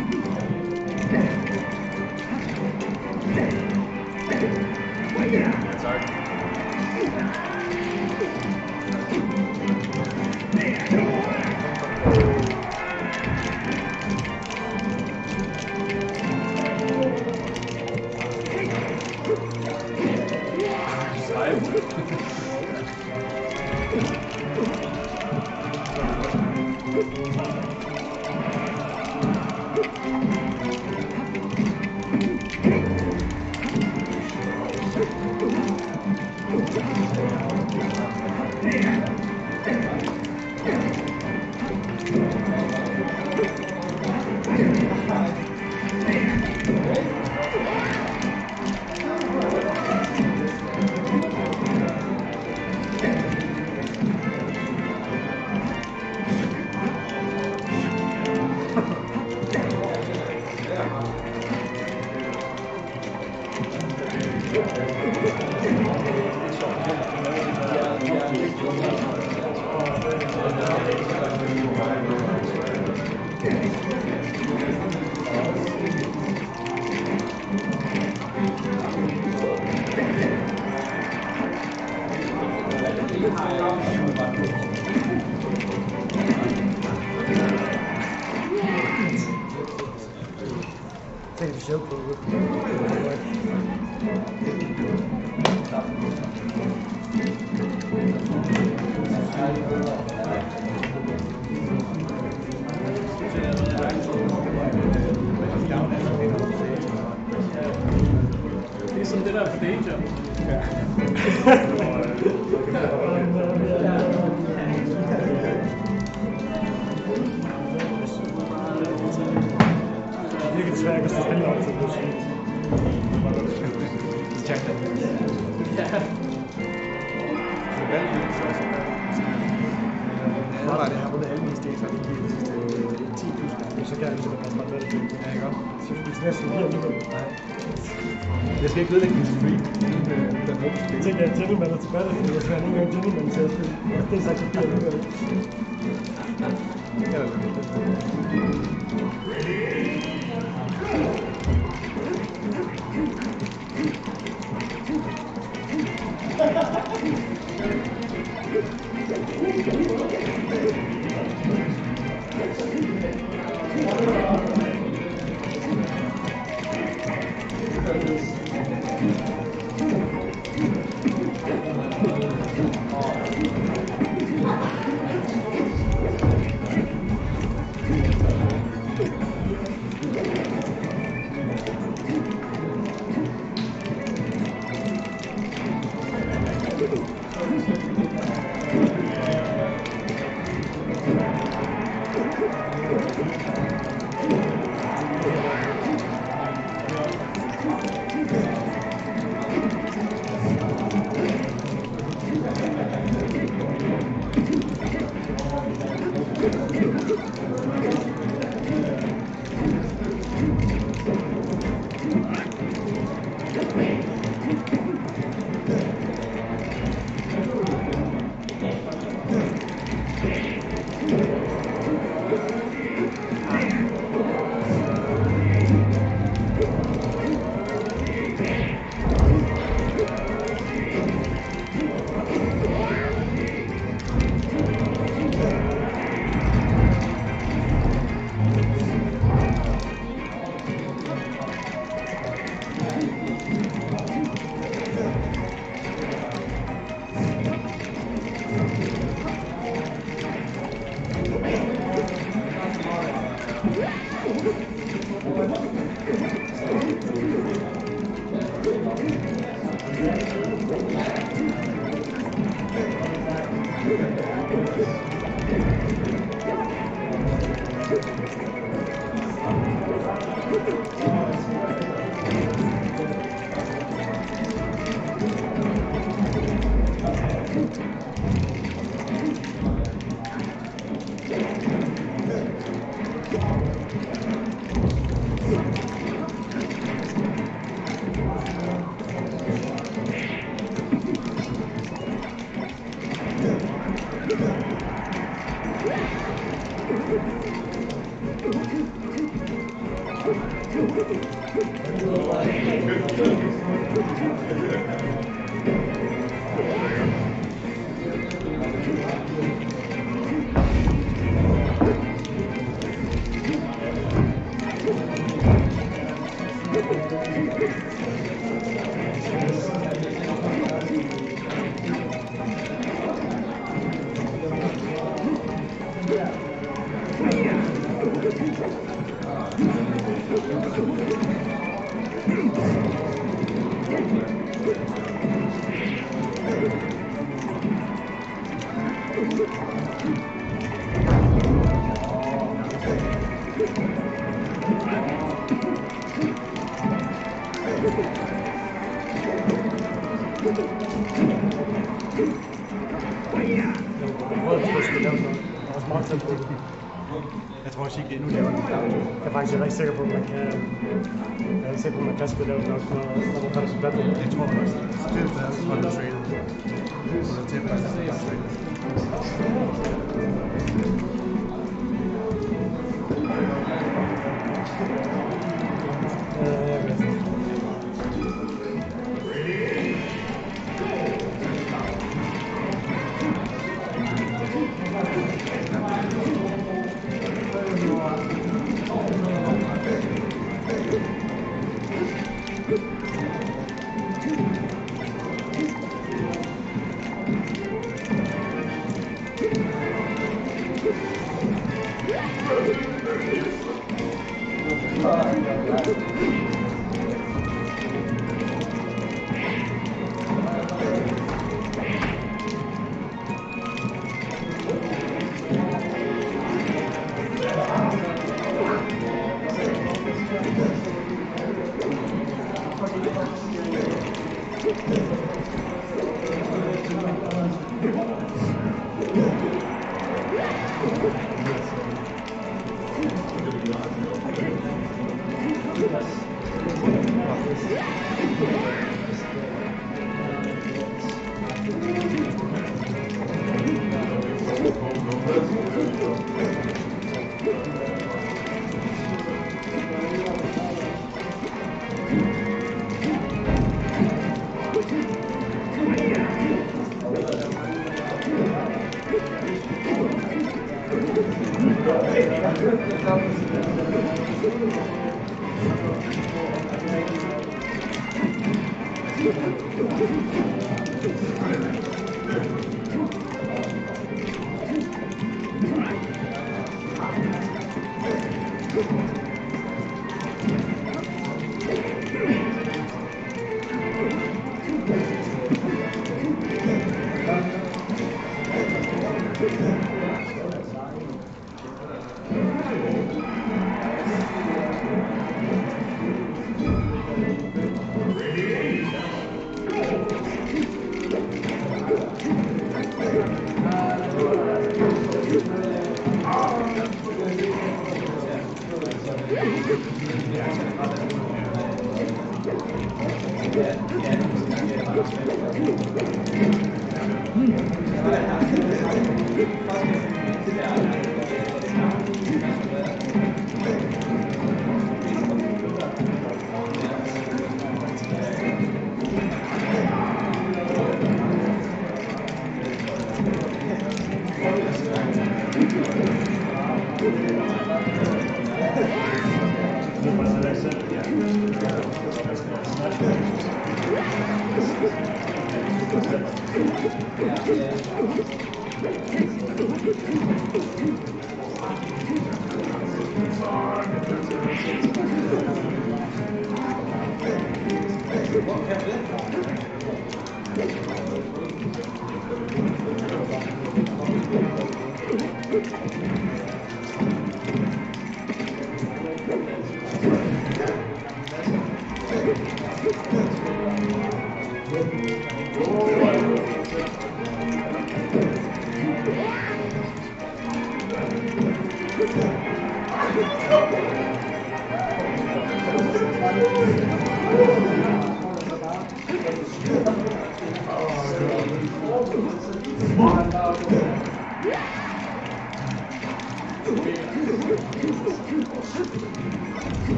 Yeah. Take the show for Det er sådan det der for danger. Det er desværre ikke at spille op til det. Tak da. Hvad var det her, hvor det alle mine så er det 10.000. Så kan jeg ligesom passe mig med det. Ja, ikke godt? Så hvis næsten bliver alligevel. Jeg skal ikke ødelægge din stream. Jeg tænker, at gentleman er tilbage, fordi jeg skal have en gang gentleman til at spille. Og det er sagt, at det bliver alligevel. Jeg tror også ikke endnu laver den. Jeg er faktisk heller ikke sikker på, at man kan... Jeg er ikke sikker på, at man kan spille det nok, når man kommer til battle. Jeg tror man også. Specielt der er så meget trade. Så der tæpper jeg trade. Jeg ved.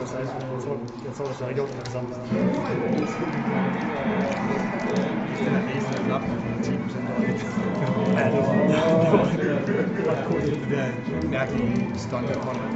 Jeg tror, det ser ikke ondt med det samme. Den her næste er knap 10% over det. Ja, det var cool. Det der mærkelige stunt, der kommer.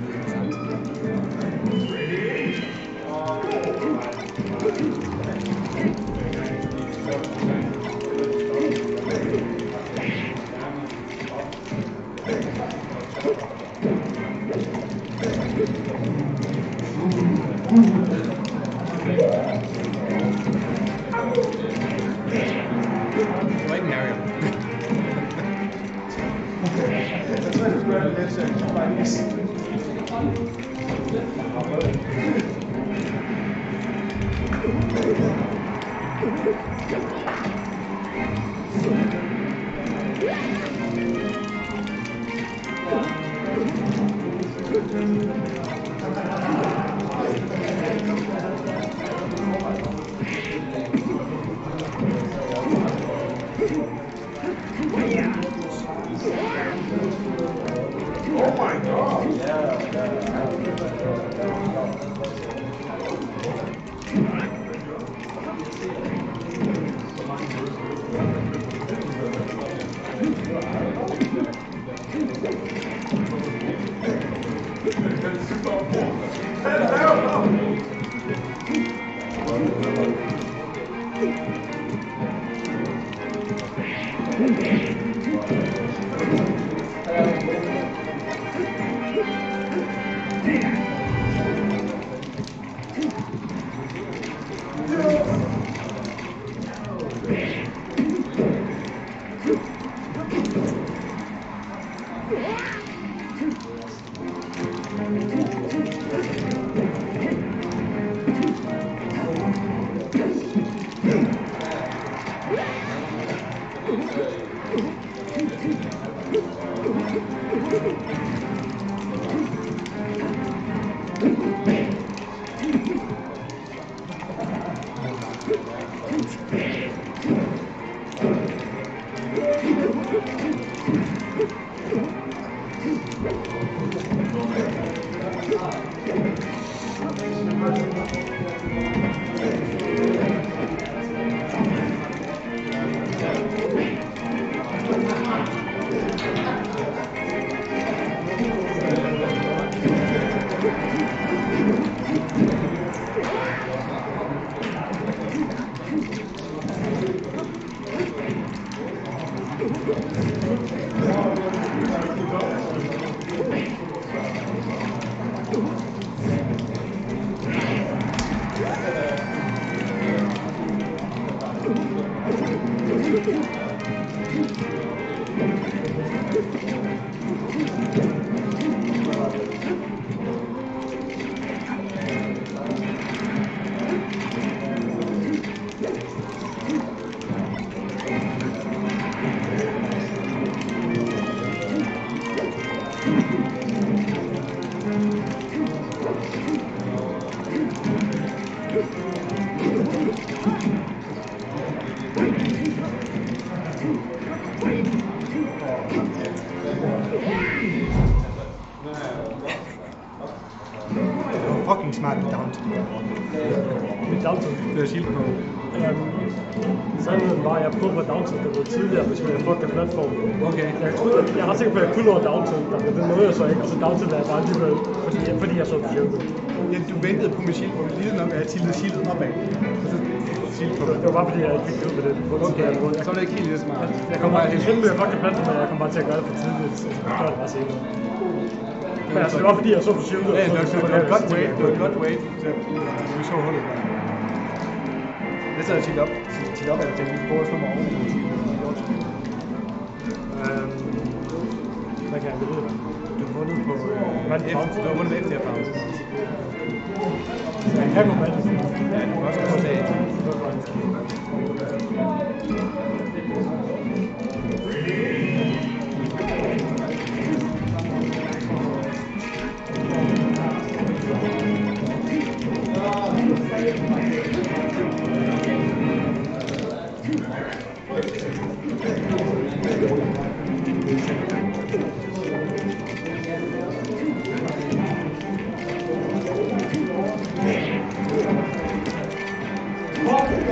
Det var ikke Mario. Jeg tror, jeg skulle gøre det lidt, så jeg kan bare lige Fucking smart med downton. Med downton. Det er shield på. Sandheden var, at jeg prøvede på downton, der blev tidligere, hvis jeg fuckede platform. Okay. Jeg er ret sikker på, at jeg kunne nå downton, men det nåede jeg så ikke, og så downton er jeg bare alligevel, fordi jeg så det shield. Ja, du ventede på med shield på, lige nok at jeg tiltede shieldet opad. Shield på. Det var bare fordi, jeg ikke fik det ud med det. Okay, så er det ikke helt lige så smart. Jeg kom bare helt med at fucke platform, men jeg kom bare til at gøre det for tidligt, så jeg gør det bare senere. Men altså, det var fordi, jeg så på shieldet. Ja, det var et godt wait. Det var et godt wait. Vi så hullet der. Det så jeg tilt op. Tilt op, at jeg tænkte, vi prøver at slå mig over. Hvad kan jeg vide? Du har vundet på... Du har vundet med FTR-farven. Jeg kan gå med det. Ja, du kan også gå med det.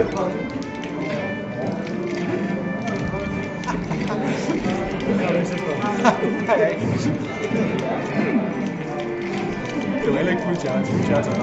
Det var heller ikke fuldt charter.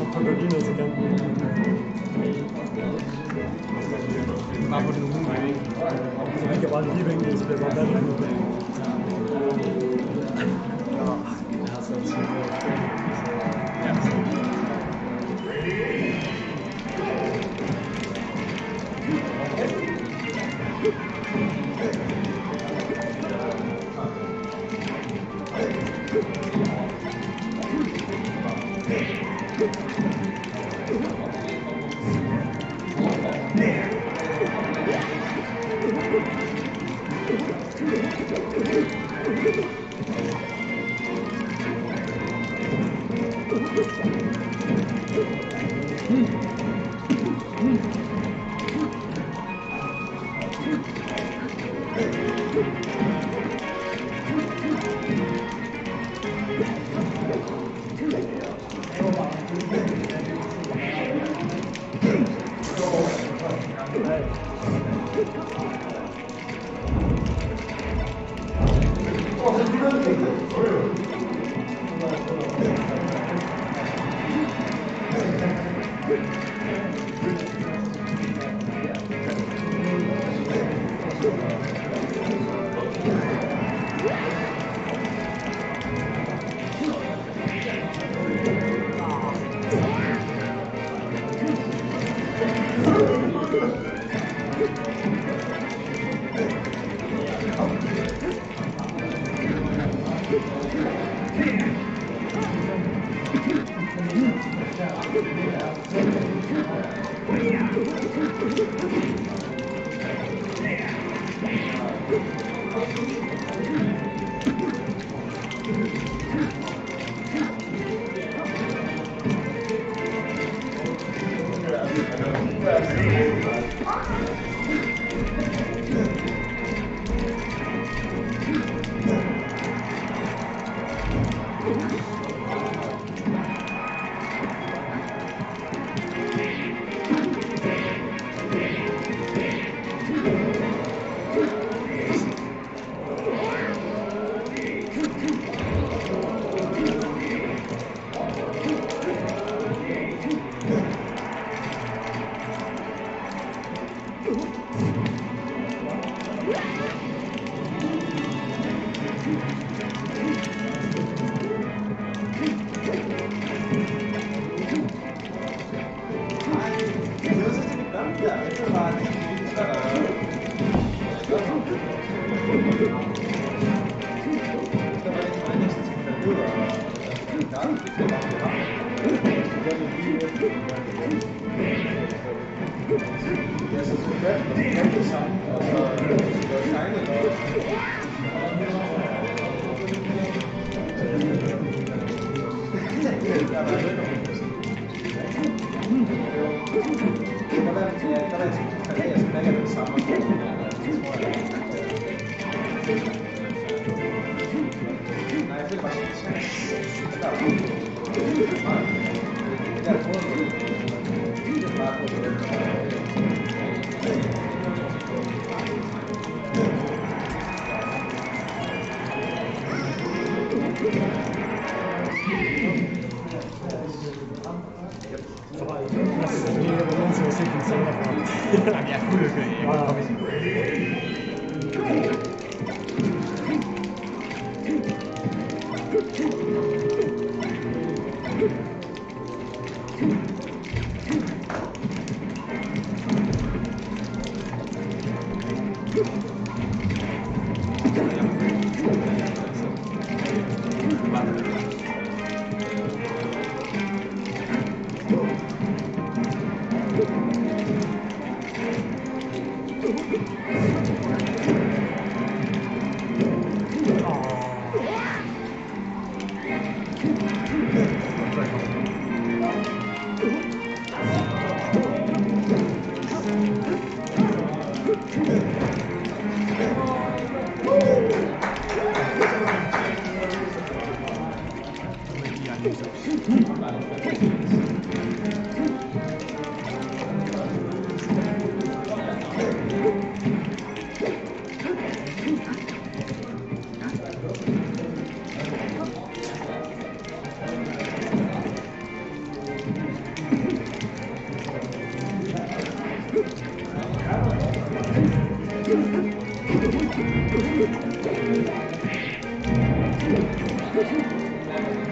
Så går lige ned til kanten. Bare på den uge, ikke? Så vi kan bare lige vinke, så det er bare valgt ud.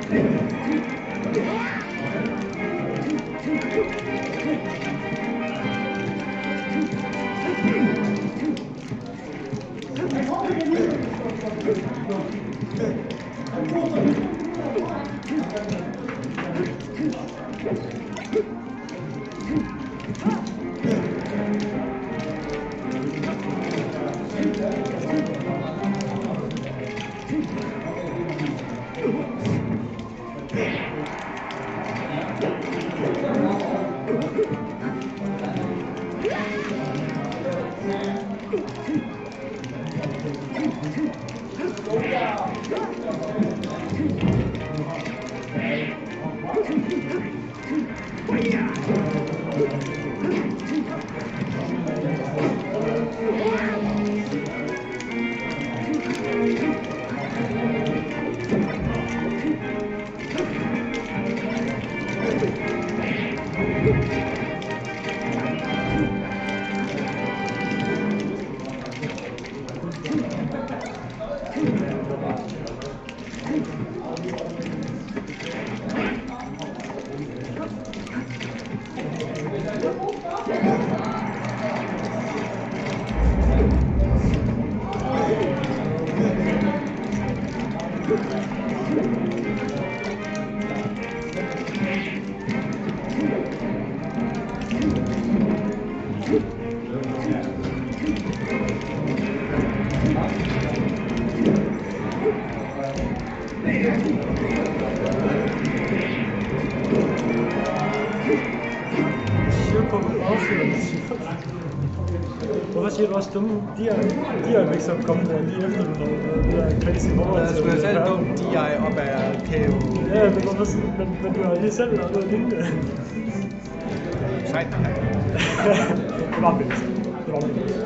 Hvorfor siger du også dumme? De er jo ikke så kommet der lige efter det der crazy forhold. Jeg skulle have selv dumt DI op ad KO. Ja, men du har lige selv lavet noget lignende. Sejt. Det var vildt. Det var vildt.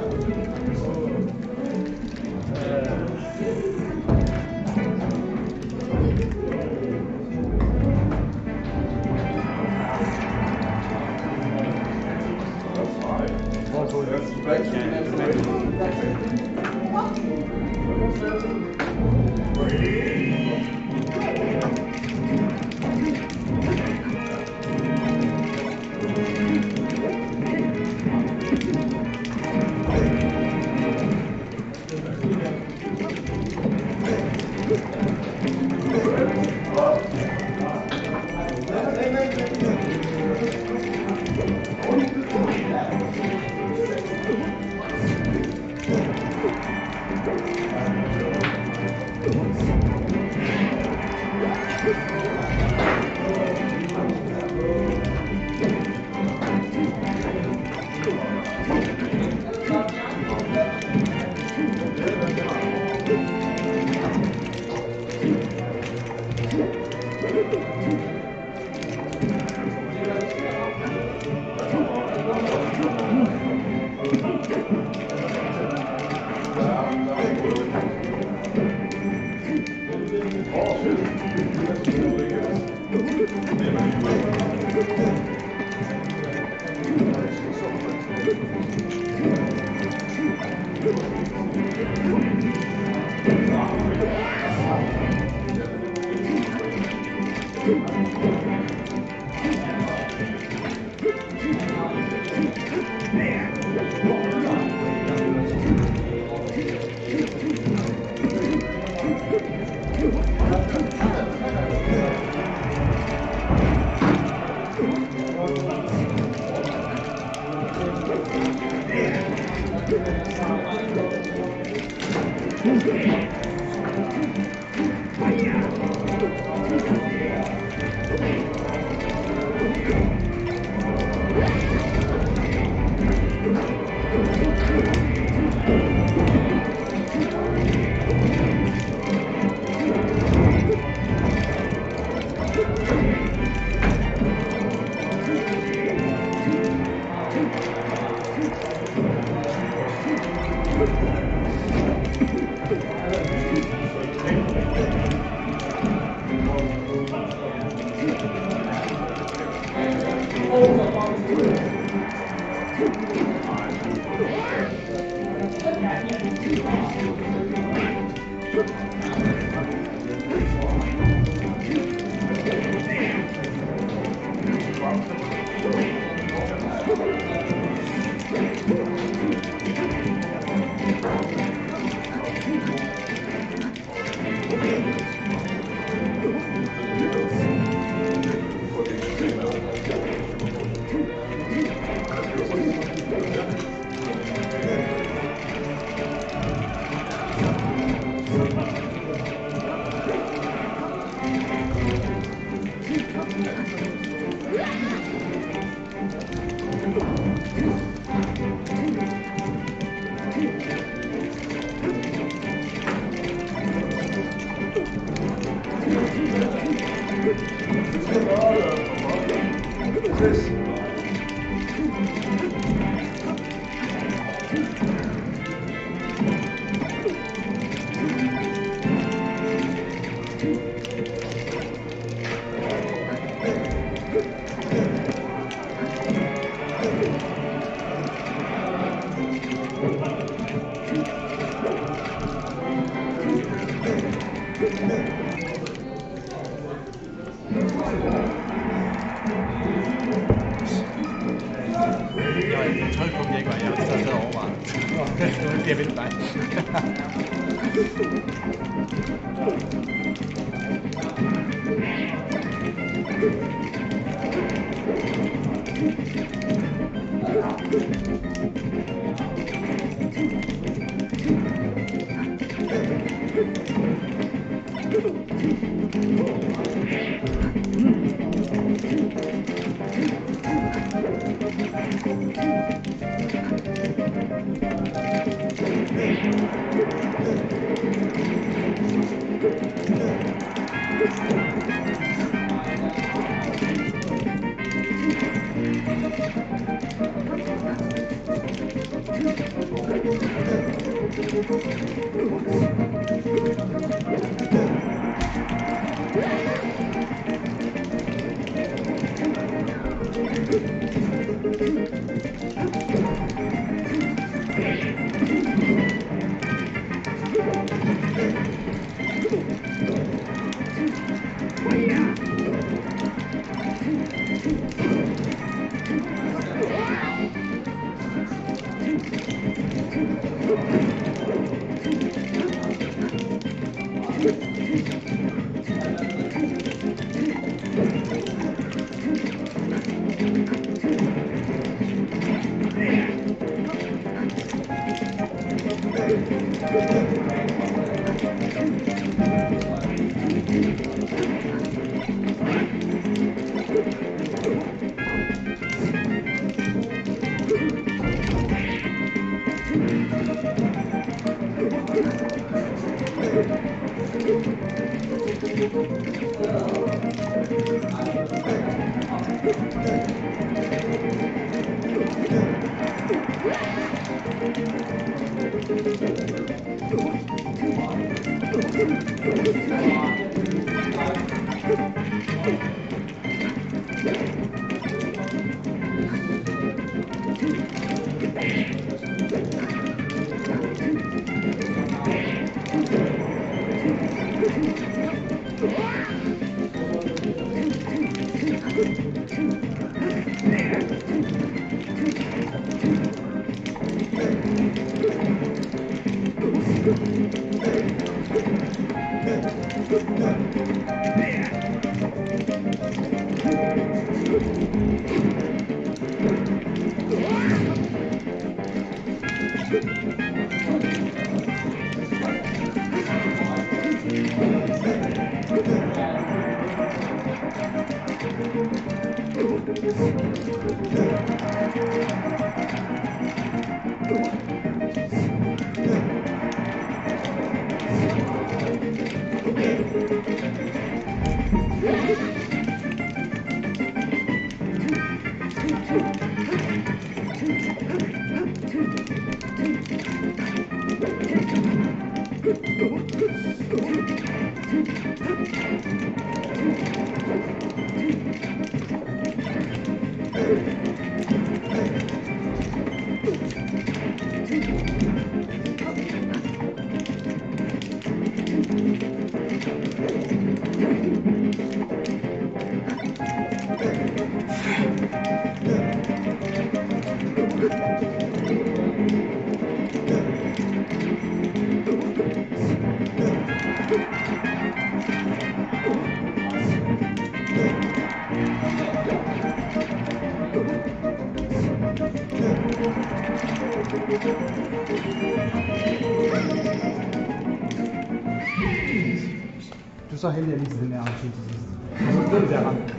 så heldig jeg lige til den her afsnit til sidst. Og så den der ramt.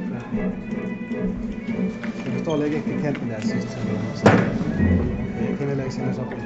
Jeg forstår ikke rigtig kanten der sidst. Så jeg kan heller ikke sende os op på det.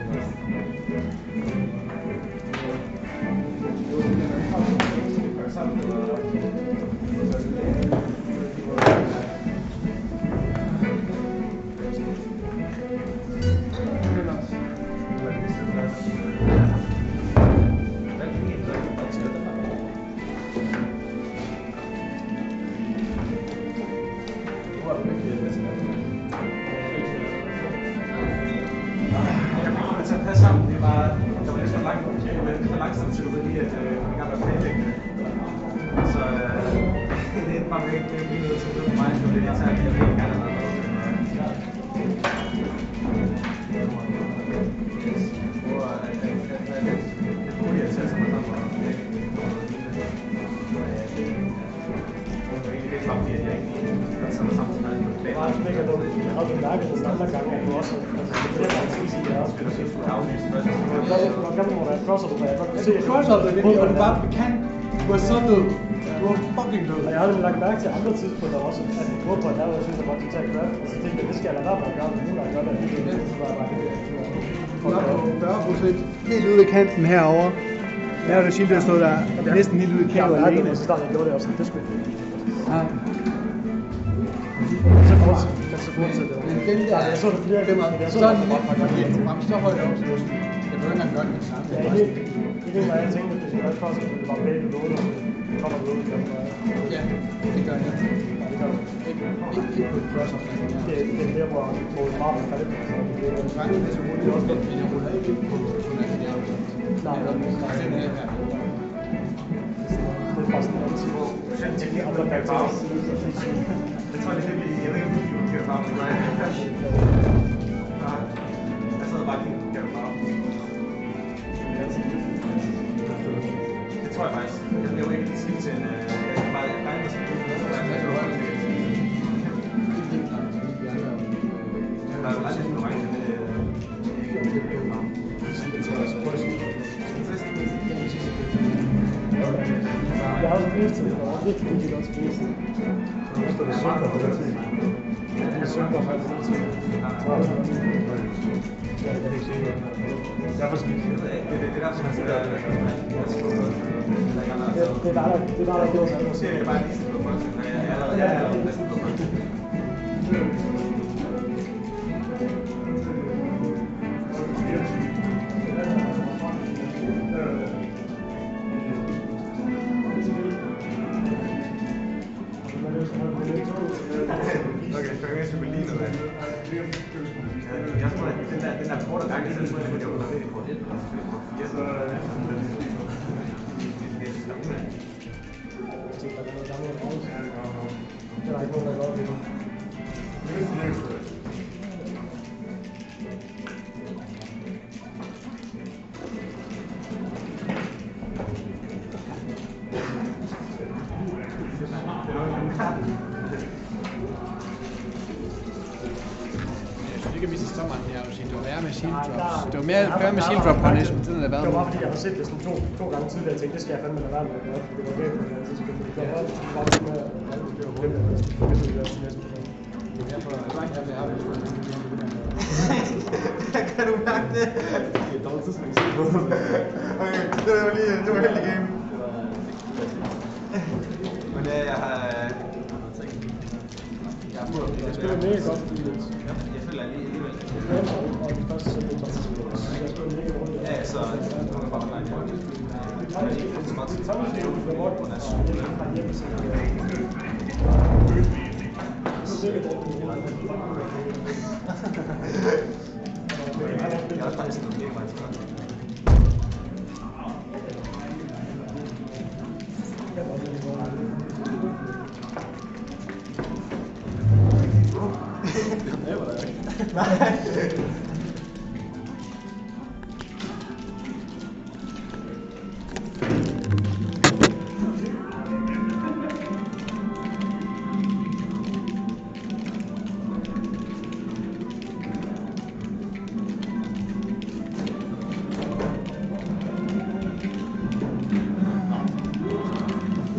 Og du bare bekendt, du var så død. Du var fucking død. Jeg har aldrig lagt mærke til andre tidspunkter også, at det går på en jeg synes, at var totalt crap. Og så tænkte jeg, det skal jeg lade være med at gøre, men nu der gør det alligevel. Så var jeg bare det der. 40% helt ude i kanten herovre. Der er det Silde, der stod der næsten helt ude i kanten alene. Så startede jeg gjorde det også, det skulle jeg ikke. Ja. Så fortsætter det. Men den der, jeg så det flere gange. Sådan så højt op, så jeg begynder at gøre det med samme. Det er jeg tænkte, at det skulle være først, at det var begge låner, og det kommer ud i den. Ja, det gør det. Det gør det. Ikke på et crossover. Det er mere, hvor det bare er færdigt. Det er jo svært, så ruller også lidt, men jeg ruller ikke ind på natten i aften. Nej, det er her. Det er bare sådan en anden tid. Det er andre karakterer. Jeg tror, det er helt jeg ved ikke, om du kan farve med mig. Jeg sad bare lige kan farve. Det tror jeg faktisk. Jeg vil ikke sige til en... Jeg bare en skal bruge noget. Der er jo aldrig en orange med... Jeg har også spist det, og rigtig godt spist det. Så er det super på den tid. Det er super faktisk. Jeg får skidt. Det er der, som man siger, det var der gjort sig. Det er bare lige sådan på folk. Jeg er allerede næsten på folk. Okay, så kan jeg selvfølgelig lige noget. Jeg tror, at den der korte gang, det er sådan, at jeg var rigtig på det. Jeg så... Det er ikke nogen, der gør det. Ikke miste sommeren her, det var værre med shield drops. Det var mere værre med shield drop på næsten, siden det var bare fordi, jeg har set det sådan to gange tidligere, jeg tænkte, det skal jeg fandme lade være med at gøre, for det var galt på det her tidspunkt. Det var bare sådan med, at det var glemt, at det skulle være til næste person. Kan du mærke det? Det er dårligt tidspunkt. Okay, det var helt i game. Men jeg har... Jeg spiller mega godt, fordi jeg føler alligevel. Og den første sæt, det jeg spiller mega godt. Ja, så nu er det bare online. Det er så meget tid. Jeg har faktisk noget mega meget til godt.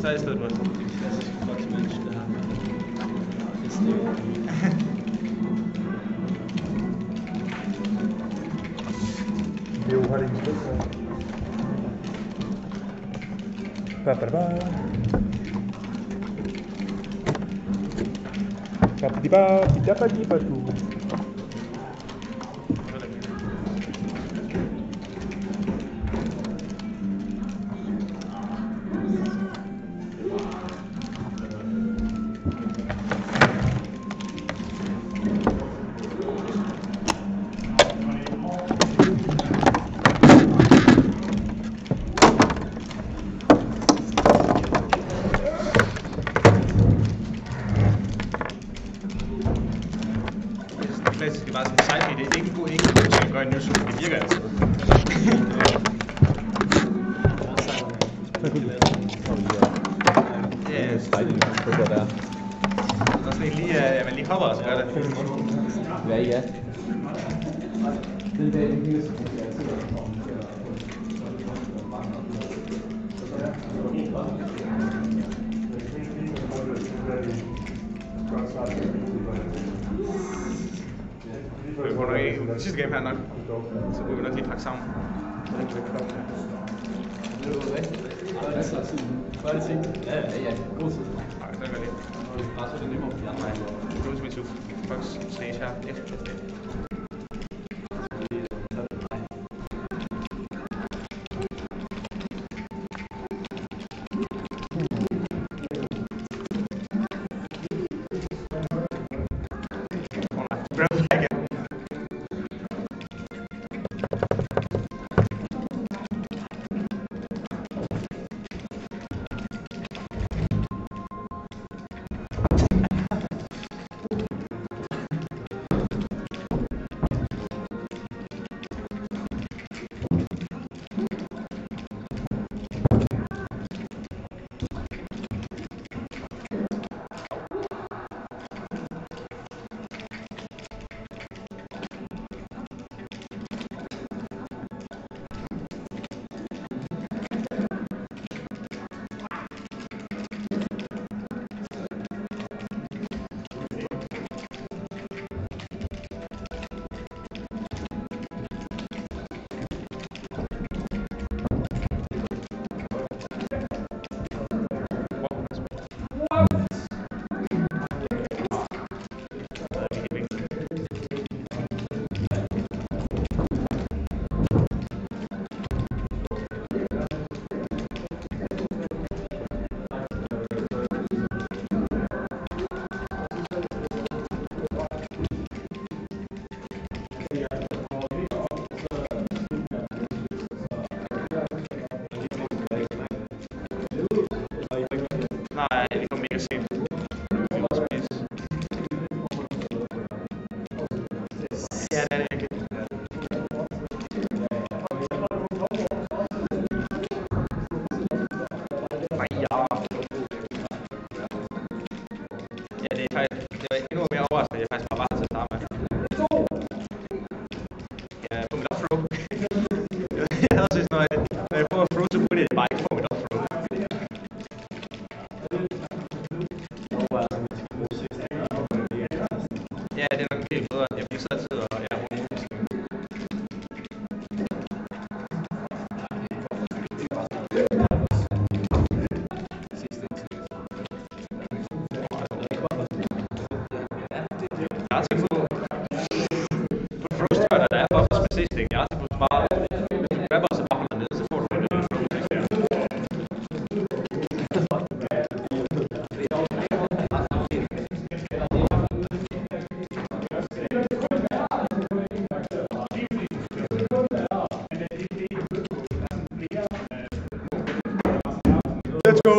så i stedet for. Box match, det her. Jo, har det ikke spil på. Ba-ba-ba. Ba-ba-di-ba-di-ba-di-ba-du. Klassisk, det er bare sådan en sejt idé. Det er ikke en god ting at gøre i New Super. Det virker altid. Ja, Det er stejligt, det går der. der er sådan en lige, at man lige hopper og så gør det. Hvad ja? Vi får nok ikke sidste game her nok, så bliver vi nok lige pakke sammen. Ja, god tid. Nej, det er lige. Bare så det nemmere for jer. Nej, go to me to Fox stage her efter det. Nej, det kommer mega sent. Ja, det er det ikke. Nej, ja. Ja, det er faktisk, det var endnu mere overraskende, at jeg faktisk bare var til at starte med. Ja, på mit up-throw. Jeg havde synes, når jeg prøver at throw, så burde jeg bare ikke få mit up-throw. Ja, det er nok helt bedre. Jeg bliver så altid, og jeg er homofisk. Jeg har tænkt på Frost, der er bare for specifikt. Jeg har tænkt på bare grabber, så bare holder ned, så får du en Frost der. Let's go!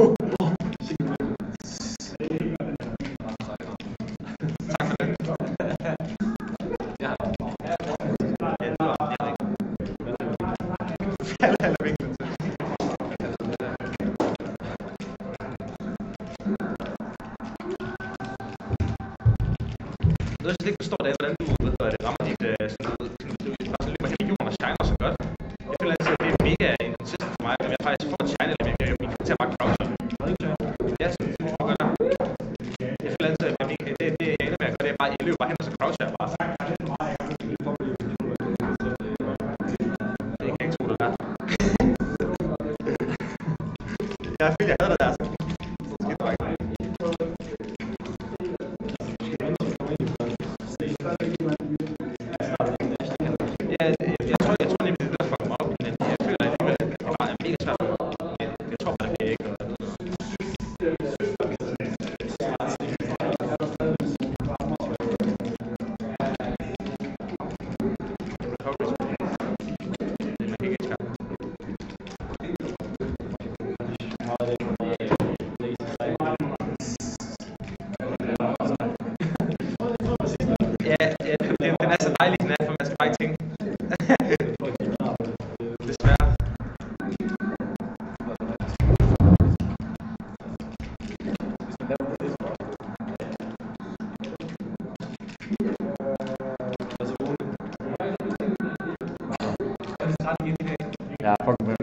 Jeg synes ikke forstår det, hvordan du rammer dit bare så løber hele jorden og shiner så godt. Jeg føler altid, at det er mega inconsistent for mig, men jeg faktisk får et shine element, jeg kan til at bare crouche. Jeg følte, jeg havde det der. Så skidt bare ikke. Ja, jeg tror nemlig, det der fucker mig op, men jeg føler alligevel, at det bare er mega svært. Jeg tror bare, det ikke. Den er så dejlig, den er, for man skal bare ikke tænke. Desværre. Ja, fuck med.